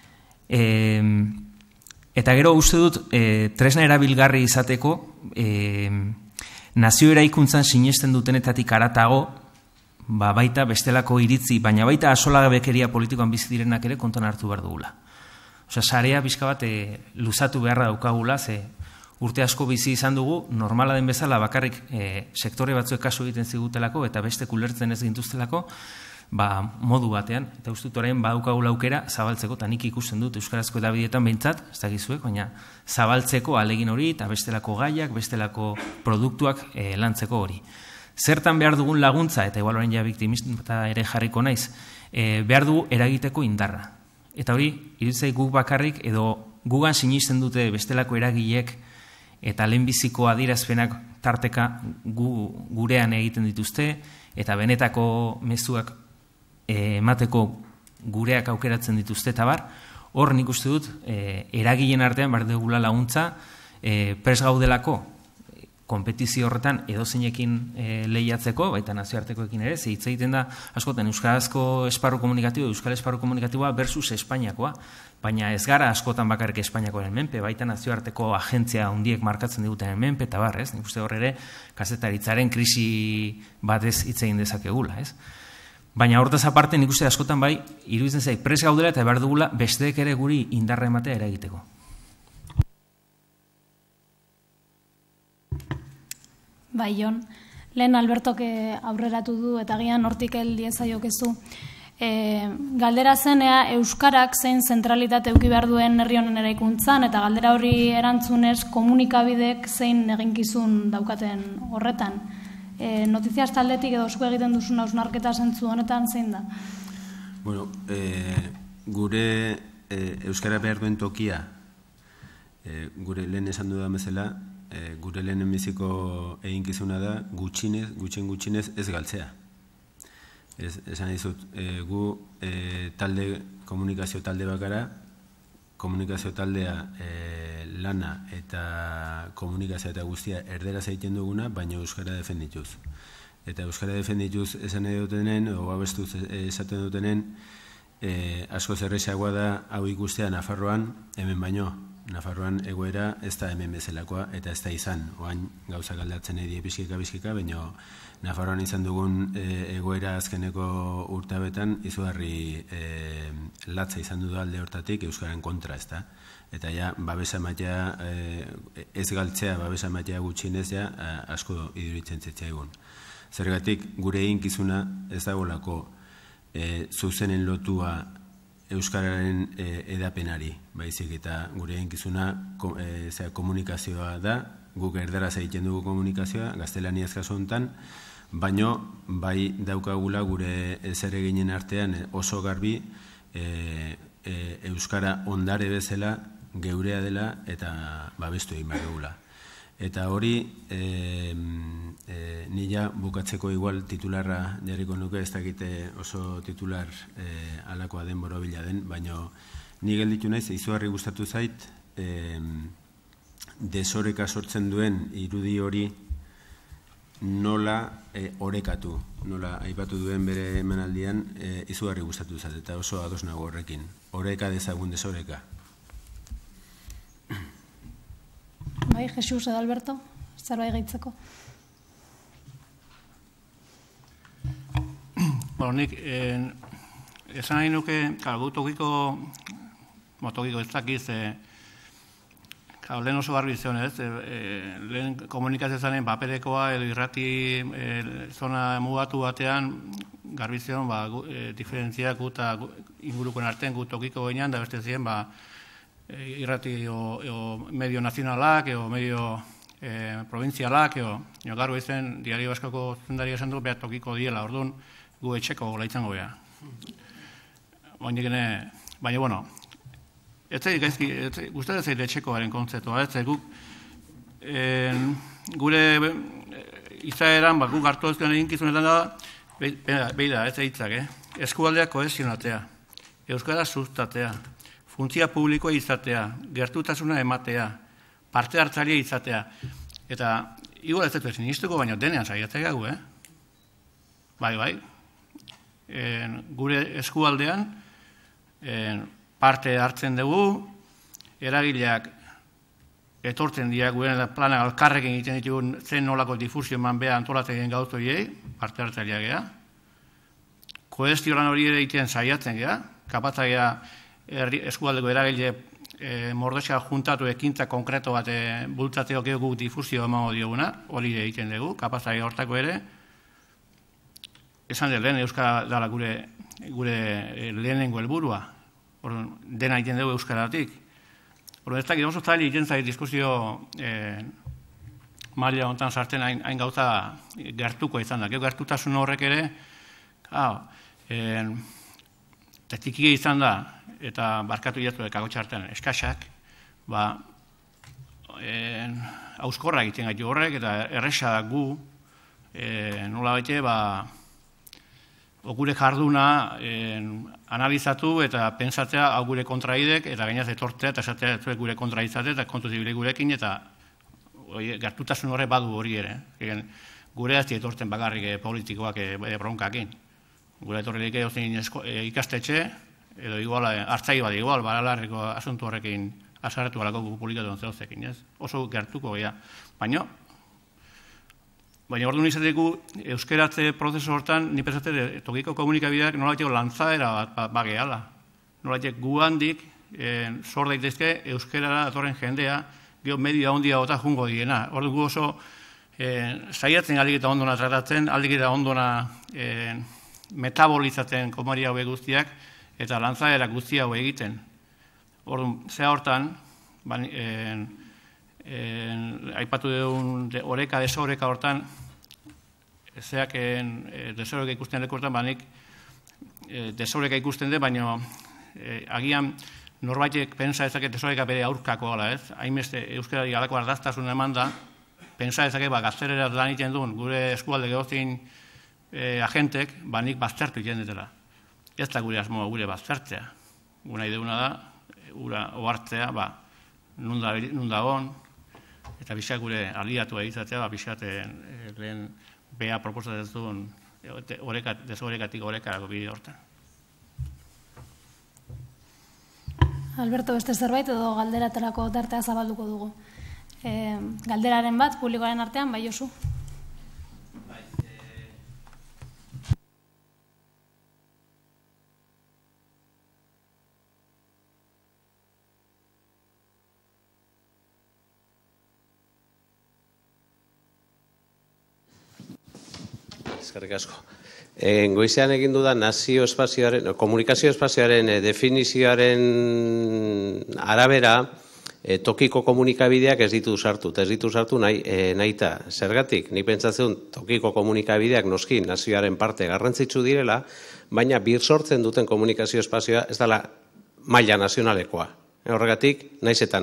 Eta gero uste dut tresna erabilgarri izateko nazio eraikuntzan sinesten dutenetatik aratago baita bestelako iritzi, baina baita asolagabekeria politikoan bizi direnak ere kontuan hartu behar dugula. Osea, sarea bizka bat luzatu beharra daukagula, ze urte asko bizi izan dugu, normala den bezala bakarrik sektore batzuek kasu egiten zigutelako eta beste kulertzen ez gintuztelako, modu batean, eta uste dut orain badukagula aukera zabaltzeko, eta nik ikusten dut euskarazko edabideetan behintzat, ez dakizuek, baina zabaltzeko alegin hori eta bestelako gaiak, bestelako produktuak lantzeko hori. Zertan behar dugun laguntza, eta igual orain ja biktimista ere jarriko naiz, behar dugu eragiteko indarra. Eta hori, iruditzai guk bakarrik edo gugan sinisten dute bestelako eragilek eta lehenbiziko adierazpenak tarteka gurean egiten dituzte eta benetako mezuak emateko gureak aukeratzen dituzte eta bar, hor nik uste dut eragileen artean bar dugula laguntza pres gaudelako konpetizio horretan edozeinekin lehiatzeko, baita nazioartekoekin ere, ze hitz egiten da askotan euskarazko esparru komunikatibo, euskal esparru komunikatiboa versus Espainiakoa, baina ez gara askotan bakarrik Espainiakoaren menpe, baita nazioarteko agentzia handiek markatzen diguten menpe, eta bar, ez? Nik uste hor ere, kazetaritzaren krisi batez hitz egin dezakegula, ez? Baina hortaz aparte nik uste askotan bai, iruditzen zait, pres gaudela eta behar dugula besteek ere guri indarra ematea eragiteko.
Bai, Jon, lehen Albertok aurreratu du eta gian hortik diezaiok-ezu. Galdera zenea euskarak zein zentralitate eduki behar duen herri honen eraikuntzan eta galdera hori erantzunez komunikabidek zein eginkizun daukaten horretan. Notiziaz taldetik edo esku egiten duzun hausnarketa zentzu honetan zein da?
Bueno, gure euskara behar duen tokia, gure lehen esan dudan bezala, gure lehen biziko eginkizuna da gutxinez ez galtzea. Esan dizut, gu komunikazio talde bakara, komunikazio taldea lana eta komunikazioa eta guztia erderaz egiten duguna, baina euskara defendituz. Eta euskara defendituz esan nahi dutenen, o abestuz esaten dutenen, asko zerrexagoa da hau ikustea Nafarroan, hemen baino. Nafarroan egoera ez da hemen bezalakoa eta ez da izan. Oain gauzak aldatzen edie bizkika, baina Nafarroan izan dugun egoera azkeneko urtabetan izugarri latza izan du alde hortatik euskaren kontra, ez da. Eta ja, babesa ematea, ez galtzea, babesa ematea gutxienez ja, asko iduritzen zitzaigun. Zergatik, gure eginkizuna ez dagolako zuzenen lotua euskararen edapenari, baizik eta gure eginkizuna komunikazioa da, guk erdaraz egiten dugu komunikazioa, gaztelaniaz kasu honetan, baino bai daukagula gure zereginen artean oso garbi euskara ondare bezala geurea dela eta babestu egin behar dugula. Eta hori, nila bukatzeko igual titularra jarriko nuke, ez dakite oso titular alakoa den borobila den, baina ni gelditu naiz, izugarri gustatu zait, desoreka sortzen duen irudi hori nola orekatu, nola aipatu duen bere emanaldian, izugarri gustatu zait, eta oso ados nago horrekin. Oreka dezagun desoreka.
Bai, Jesus edo Alberto, zerbait gehitzeko.
Bueno, nik, esan nahi nuke, gu tokiko ez dakiz, lehen oso garbi zion, ez? Lehen komunikazio zanen paperekoa, irrati zona mugatu batean, garbi zion, diferentziak eta ingurukoen artean gu tokiko gainean, da beste ziren, irrati o medio nazionalak, o medio provinzialak, o garbi zen, Diario Baskoko zuzendari esan du, behar tokiko diela, orduan, gu etxeko laitzango beha. Baina, bueno, gustatzen zait etxekoaren kontzeptua, ez guk gure izaeran, guk hartu ezken eginkizunetan da, beida, ez hitzak, eskualdea kohesionatea, euskara sustatzea, funtzia publikoa izatea, gertutasuna ematea, parte hartzailea izatea, eta igual ez dut ezin iztuko, baina denean saiatzea gagu, bai, gure eskualdean parte hartzen dugu, eragileak etortzen dira gure planak alkarrekin egiten ditugun zen nolako difusio eman beha antolatzen gauzu hiei, parte hartzailea geha, kohestioan hori ere egiten saiatzen geha, kapatza geha eskualdeko eragile mordoska juntatu ekintza konkreto bat bultzatzeko guk difusio emango dioguna, hori egiten dugu, kapatza geha hortako ere, esan dut lehen euskara dala gure lehenengo helburua, dena egiten dugu euskaratik. Ez dakit oso zaila egiten zait diskusio maila honetan sartzen hain gauza gertuko izan da. Gertutasun horrek ere, tetikia izan da, eta barkatu jatu kakotxartean eskasak, auskorra egiten gaitu horrek, eta erresa gu, nola baite, gure jarduna analizatu eta pentsatzea hau gure kontraidek, eta gainaz etortzea, eta esatea zuek gure kontraizate, eta kontu zibile gurekin, eta gertutasun horre badu hori ere. Gure azti etortzen bakarrik politikoak bronkakin. Gure etorrilik ikastetxe, edo igual, hartzai bat igual, baralarriko asuntu horrekin azarretu galako publikatu zehozekin, ez? Oso gertuko gea. Baina orduan izateku euskeratze prozesu hortan, ni pensatzen tokiko komunikabideak nolaiteko lantzaera bat bageala. Nolaiteko gu handik sor daitezke euskerara datorren jendea, geho media ondia gota jungo diena. Orduan gu oso saiatzen aldik eta ondona tratatzen, aldik eta ondona metabolizatzen komari hauek guztiak, eta lantzaera guzti hau egiten. Orduan, zea hortan, aipatu dugun oreka, desoreka hortan, zeak desoreka ikusten leku hortan, banik desoreka ikusten de, baina agian norbaitek pensa ezaket desoreka bere aurkako gala, ez? Hainbeste euskarari galako ardaztasun eman da, pensa ezaket gazterera lan egiten duen, gure eskualde gehozin agentek, nik baztertu egiten dutela. Ez da gure asmoa gure baztertzea. Guna ideuna da, ohartzea, nunda hon, eta bizak gure aliatu egizatea, bizak lehen beha proposatzen duen desorekatik orekarako bide hortan.
Alberto, beste zerbait edo galderaterako tartea zabalduko dugu. Galderaren bat, publikoaren artean, bai Josu?
Eskerrik asko. Goizean egin dudan komunikazio espazioaren definizioaren arabera, tokiko komunikabideak ez ditu sartu nahita. Zergatik, ni pentsatzen tokiko komunikabideak noski nazioaren parte garrantzitsu direla, baina bir sortzen duten komunikazio espazioa ez dela maila nazionalekoa. Horregatik, naiz eta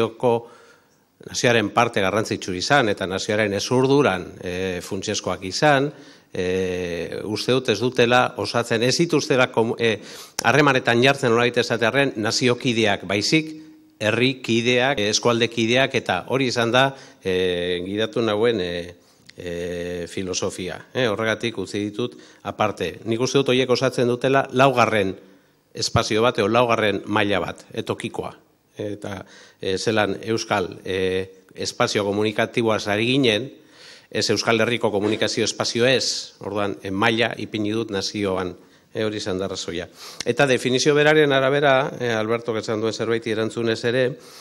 nazioaren parte garrantzitsu izan eta nazioaren ezurduran funtsezkoak izan, uste dut ez dutela osatzen, ez dituztela harremanetan jartzen nolabait esatearren naziokideak baizik, herrikideak, eskualdekideak, eta hori izan da gidatu nagoen filosofia. Horregatik utzi ditut aparte. Nik uste dut horiek osatzen dutela laugarren espazio bat, edo laugarren maila bat, tokikoa. Eta zelan euskal espazio komunikatiboaz ari ginen, ez Euskal Herriko komunikazio espazio ez, orduan, maila ipini dut nazioan, hori izan da razoia. Eta definizio beraren arabera, Alberto esan duen zerbait erantzunez ere,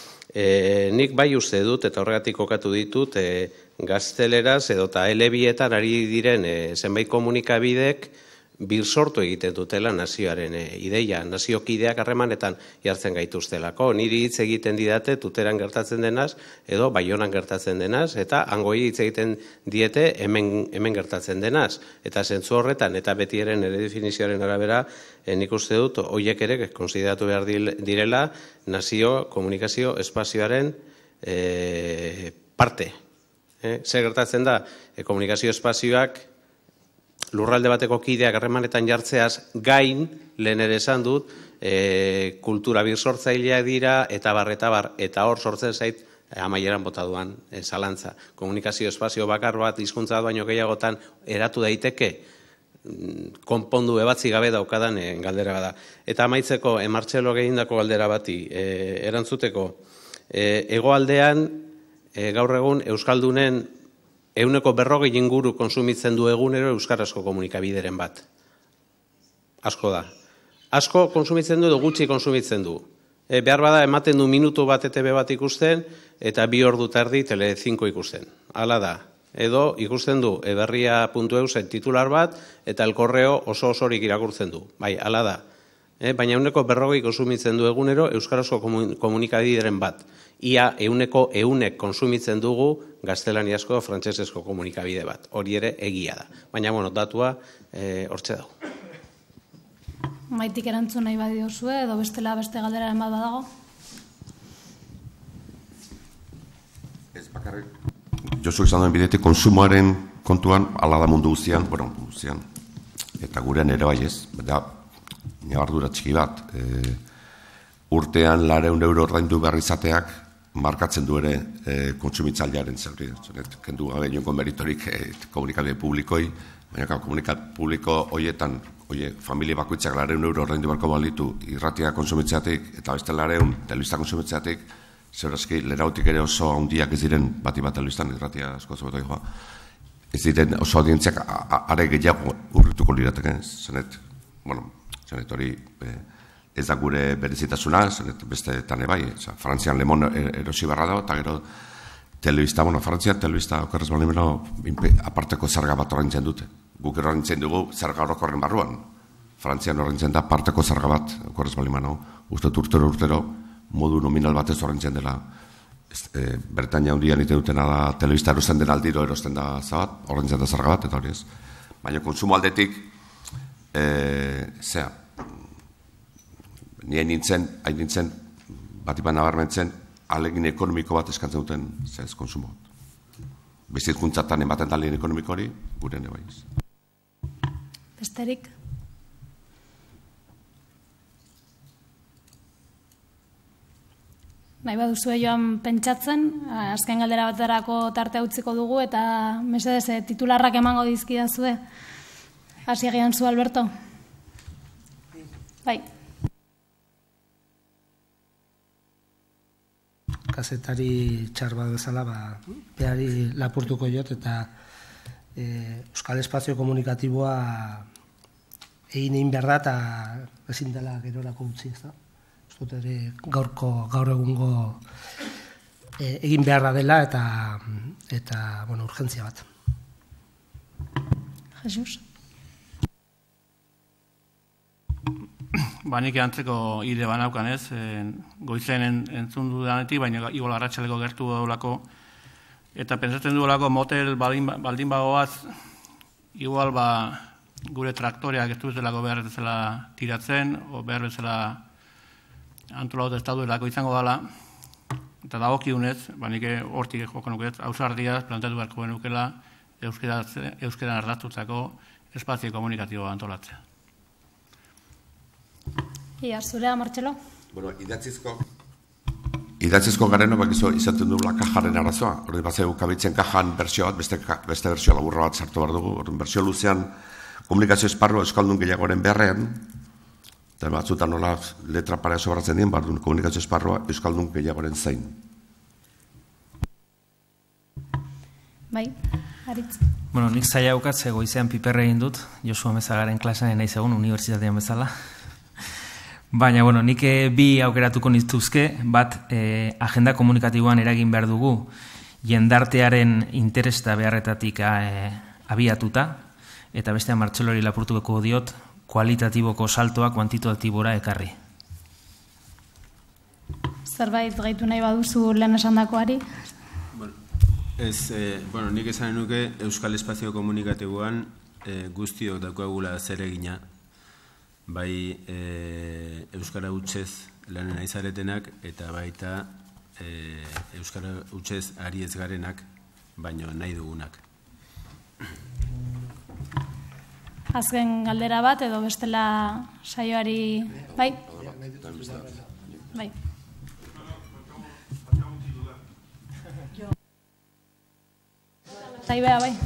nik bai uste dut, eta horregatik kokatu ditut, gazteleraz edota elebietan ari diren zenbait komunikabidek bir sortu egiten dutela nazioaren ideia, naziokideak harremanetan jartzen gaituztelako. Niri hitz egiten didate Tuteran gertatzen denaz, edo Baionan gertatzen denaz, eta hangoi hitz egiten diete hemen gertatzen denaz. Eta zentzu horretan, eta betiaren ere definizioaren arabera, nik uste dut, horiek ere konsideratu behar direla nazio komunikazio espazioaren parte. Zer gertatzen da, komunikazio espazioak lurralde bateko kideak harremanetan jartzeaz gain, lehen ere esan dut, kultura bir sortzaileak dira, eta bar, eta hor sortzen zait amaieran bota duan zalantza. Komunikazio espazio bakar bat hizkuntza baino gehiagotan eratu daiteke, konpondu ebatzi gabe daukadan galdera bada. Eta amaitzeko, Martxelo egindako galdera bati, erantzuteko, hegoaldean, gaur egun Euskaldunen 140 inguru konsumitzen du egunero euskarazko komunikabideren bat. Asko da. Asko konsumitzen du edo gutxi konsumitzen du. Behar bada ematen du minutu bat ETB bat ikusten eta 2 ordu eta erdi Tele5 ikusten. Hala da. Edo ikusten du eberria.eusen titular bat eta El Correo oso osorik irakurtzen du. Bai, hala da. Baina 140 konsumitzen du egunero euskarazko komunikabideren bat. Ia 100 konsumitzen dugu gaztelaniazko frantsesezko komunikabide bat. Hori ere egia da. Baina, datua hortxe dago.
Maitik erantzun nahi badiozue, edo bestela beste galderaren bat badago?
Ez bakarrik. Josu izan duen bidetik, konsumoaren kontuan, ala da mundu guztian, eta gurean ere bai ez, da, nabardura txiki bat, urtean 400 euro ordaindu behar izateak, markatzen du ere kontsumitzailearen zerri. Kendu gabe inongo meritorik komunikabide publikoi, baina komunikabide publiko horietan, familia bakoitzak 400 euro ordaindu beharko balitu irratia kontsumitzeatik, eta beste 400 telebista kontsumitzeatik, zeurazki lerautik ere oso handiak ez diren bat telebistan, irratia asko zobeto joa. Ez diren oso audientziak are gehiago urrituko lirateke, zenet hori ez da gure berezitasuna, zenet besteetan ebai, Frantzian lemon erosi barra dago, eta gero telebista, Frantzian telebista okerrez bali meno aparteko zerga bat ordaintzen dute. Guk ordaintzen dugu zerga orokorren barruan. Frantzian ordaintzen da aparteko zerga bat okerrez bali meno. Uste urtero modu nominal batez ordaintzen dela. Bertaina handian ite dutena da telebista erosten den aldiro erosten da zabat, ordaintzen da zerga bat, eta hori ez. Baina konsumo aldetik, hain nintzen, bat ipan nabarmentzen, alegin ekonomiko bat eskatzen duten konsumo bat. Bizitkuntzatan ematen da alegin ekonomiko hori, gure ere baiz.
Besterik? Nahi baduzue joan pentsatzen, azken galdera baterako tartea utziko dugu, eta mesedez titularrak emango dizkidazue. Hasi egian zu, Alberto? Bai.
Kazetari txar bat bezala, behari lapurtuko jot, eta Euskal Espazio Komunikatiboa egin behar da, eta ezin dela gerorako utzi, ez da? Gaur egungo egin beharra dela eta urgentzia bat.
Jesus?
Nik antzeko ide banaukan ez, goizen entzun dudanetik, baina igual arratsaleko gertu daulako, eta pentsatzen duelako motel baldin bagoaz, igual gure traktoreak ez duzelako behar bezala tiratzen, o behar bezala antolatu estaduelako izango dela, eta dagokionez, nik hortik joko nuket, ausardiaz planteatu beharko benukela euskeran ardatutako espazio komunikatiboa antolatzea.
Ia, zurea, Martxelo?
Idatzizko gareno bakizu izaten duela kajaren arazoa. Hori batzeu kabitzen kajan bersio bat, beste bersio laburra bat sartu behar dugu. Bersio luzean komunikazio esparru euskaldun gehiagoren beharrean, eta batzutan nola letra parea sobratzen dien, bardun komunikazio esparrua euskaldun gehiagoren zain.
Bai, Aritz.
Nik zaila aukatze goizean piperre egin dut, Josu Amezagaren klasean nahi zegoen, unibertsitatean bezala. Baina, nik bi aukeratuko nituzke, bat agenda komunikatiboan eragin behar dugu, jendartearen interes eta beharretatik abiatuta, eta bestean Martxelori lapurtuko diot, kualitatiboko saltoa kuantitatibora ekarri.
Zerbait gaitu nahi baduzu lehen esandakoari?
Nik esan nuke Euskal Espazio Komunikatiboan guztiok daukagula zeregina, bai Euskara hutsez lanen aizaretenak, eta baita Euskara hutsez ari ez garenak, baino nahi dugunak.
Azken galdera bat, edo bestela saioari... Bai? Bai. Zaibea, bai.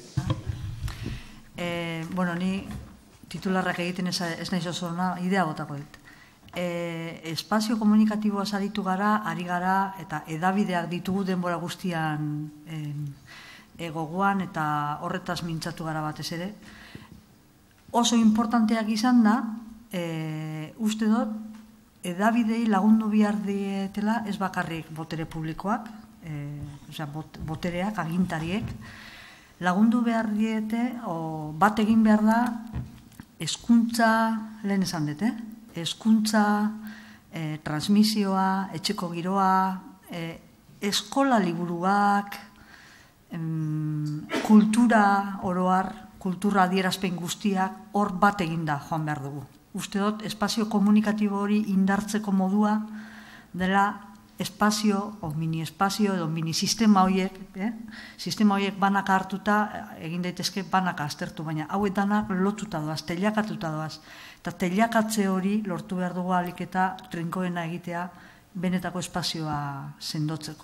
Ni titularrak egiten ez nahi zozona, idea botako dit. Espazio komunikatiboa zaritu gara, ari gara, eta edabideak ditugu denbora guztian gogoan, eta horretaz mintzatu gara batez ere. Oso importanteak izan da, uste dut, edabidei lagundu behar dietela ez bakarrik botere publikoak, botereak, agintariek, lagundu behar diete, bat egin behar da, hezkuntza, lehen esan dut, hezkuntza, transmisioa, etxeko giroa, eskola liburuak, kultura oroar, kultura adierazpen guztiak hor bat eginda joan behar dugu. uste dut espazio komunikatibo hori indartzeko modua dela espazio, o mini espazio, edo mini sistema horiek, sistema horiek banaka hartuta, egin daitezke banaka aztertu, baina hauek danak lotuta doaz, teilakatuta doaz. Eta teilakatze hori lortu behar dugu ahalik eta trinkoena egitea benetako espazioa sendotzeko.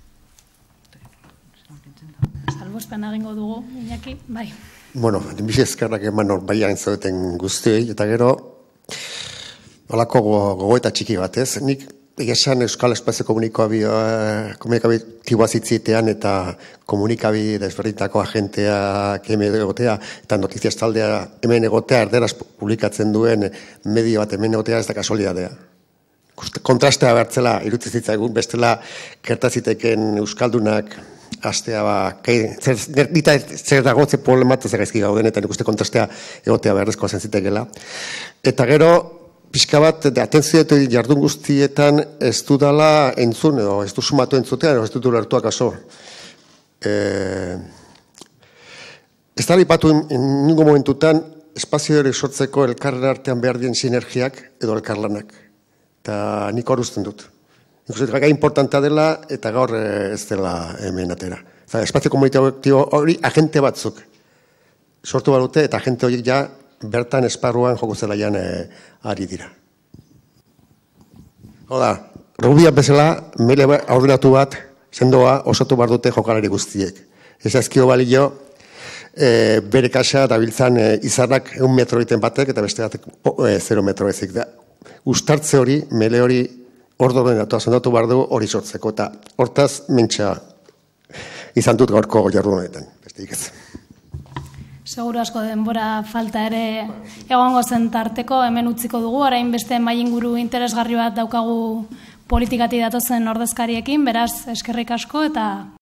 Salbuespen egingo dugu, Iñaki, bai.
Bueno, bizi eskerrak eman baian zaudeten guztioi, eta gero, holako gogoeta txiki batez, nik esan Euskal Espazio komunikatiboa zitzitean eta komunikabi desberdintako agenteak hemen egotea eta notiziaz taldea hemen egotea erderaz publikatzen duen medio bat hemen egotea ez da kasualidadea. Kontrastea bertzela irutzi zitzaigun, bestela kertaziteken Euskaldunak astea zer dago, zer problemat ez gaizki gauden, eta nik uste kontrastea egotea beharrezkoa zentzitekela. Eta gero, pixka bat, atentzioetu jardun guztietan ez dudala entzun, edo ez du sumatu entzutean, edo ez dut lertuak aso. Ez da lipatu ningo momentutan, espazio hori sortzeko elkarren artean behar dien sinergiak edo elkarlanak. Eta nik hor usten dut. Nik uste gai importantea dela eta gaur ez dela hemen atera. Espazio komunikatibo hori agente batzuk sortu balute eta agente horiek ja bertan esparruan joko zelaian ari dira. Hola, rubiak bezala, mele ordenatu bat, sendoa osatu behar dute jokalari guztiek. Ez azkio balio, bere kasa dabiltzan izarrak 1 metro egiten batek eta beste batek 0 metro ezik da. Uztartze hori, mele hori ordenatu sendatu behar du hori sortzeko eta hortaz mentxa izan dut gaurko jardun honetan. Beste ikez.
Seguru asko denbora falta ere egongo zen tarteko, hemen utziko dugu, orain beste mailinguru interesgarri bat daukagu politikati datozen ordezkariekin, beraz eskerrik asko eta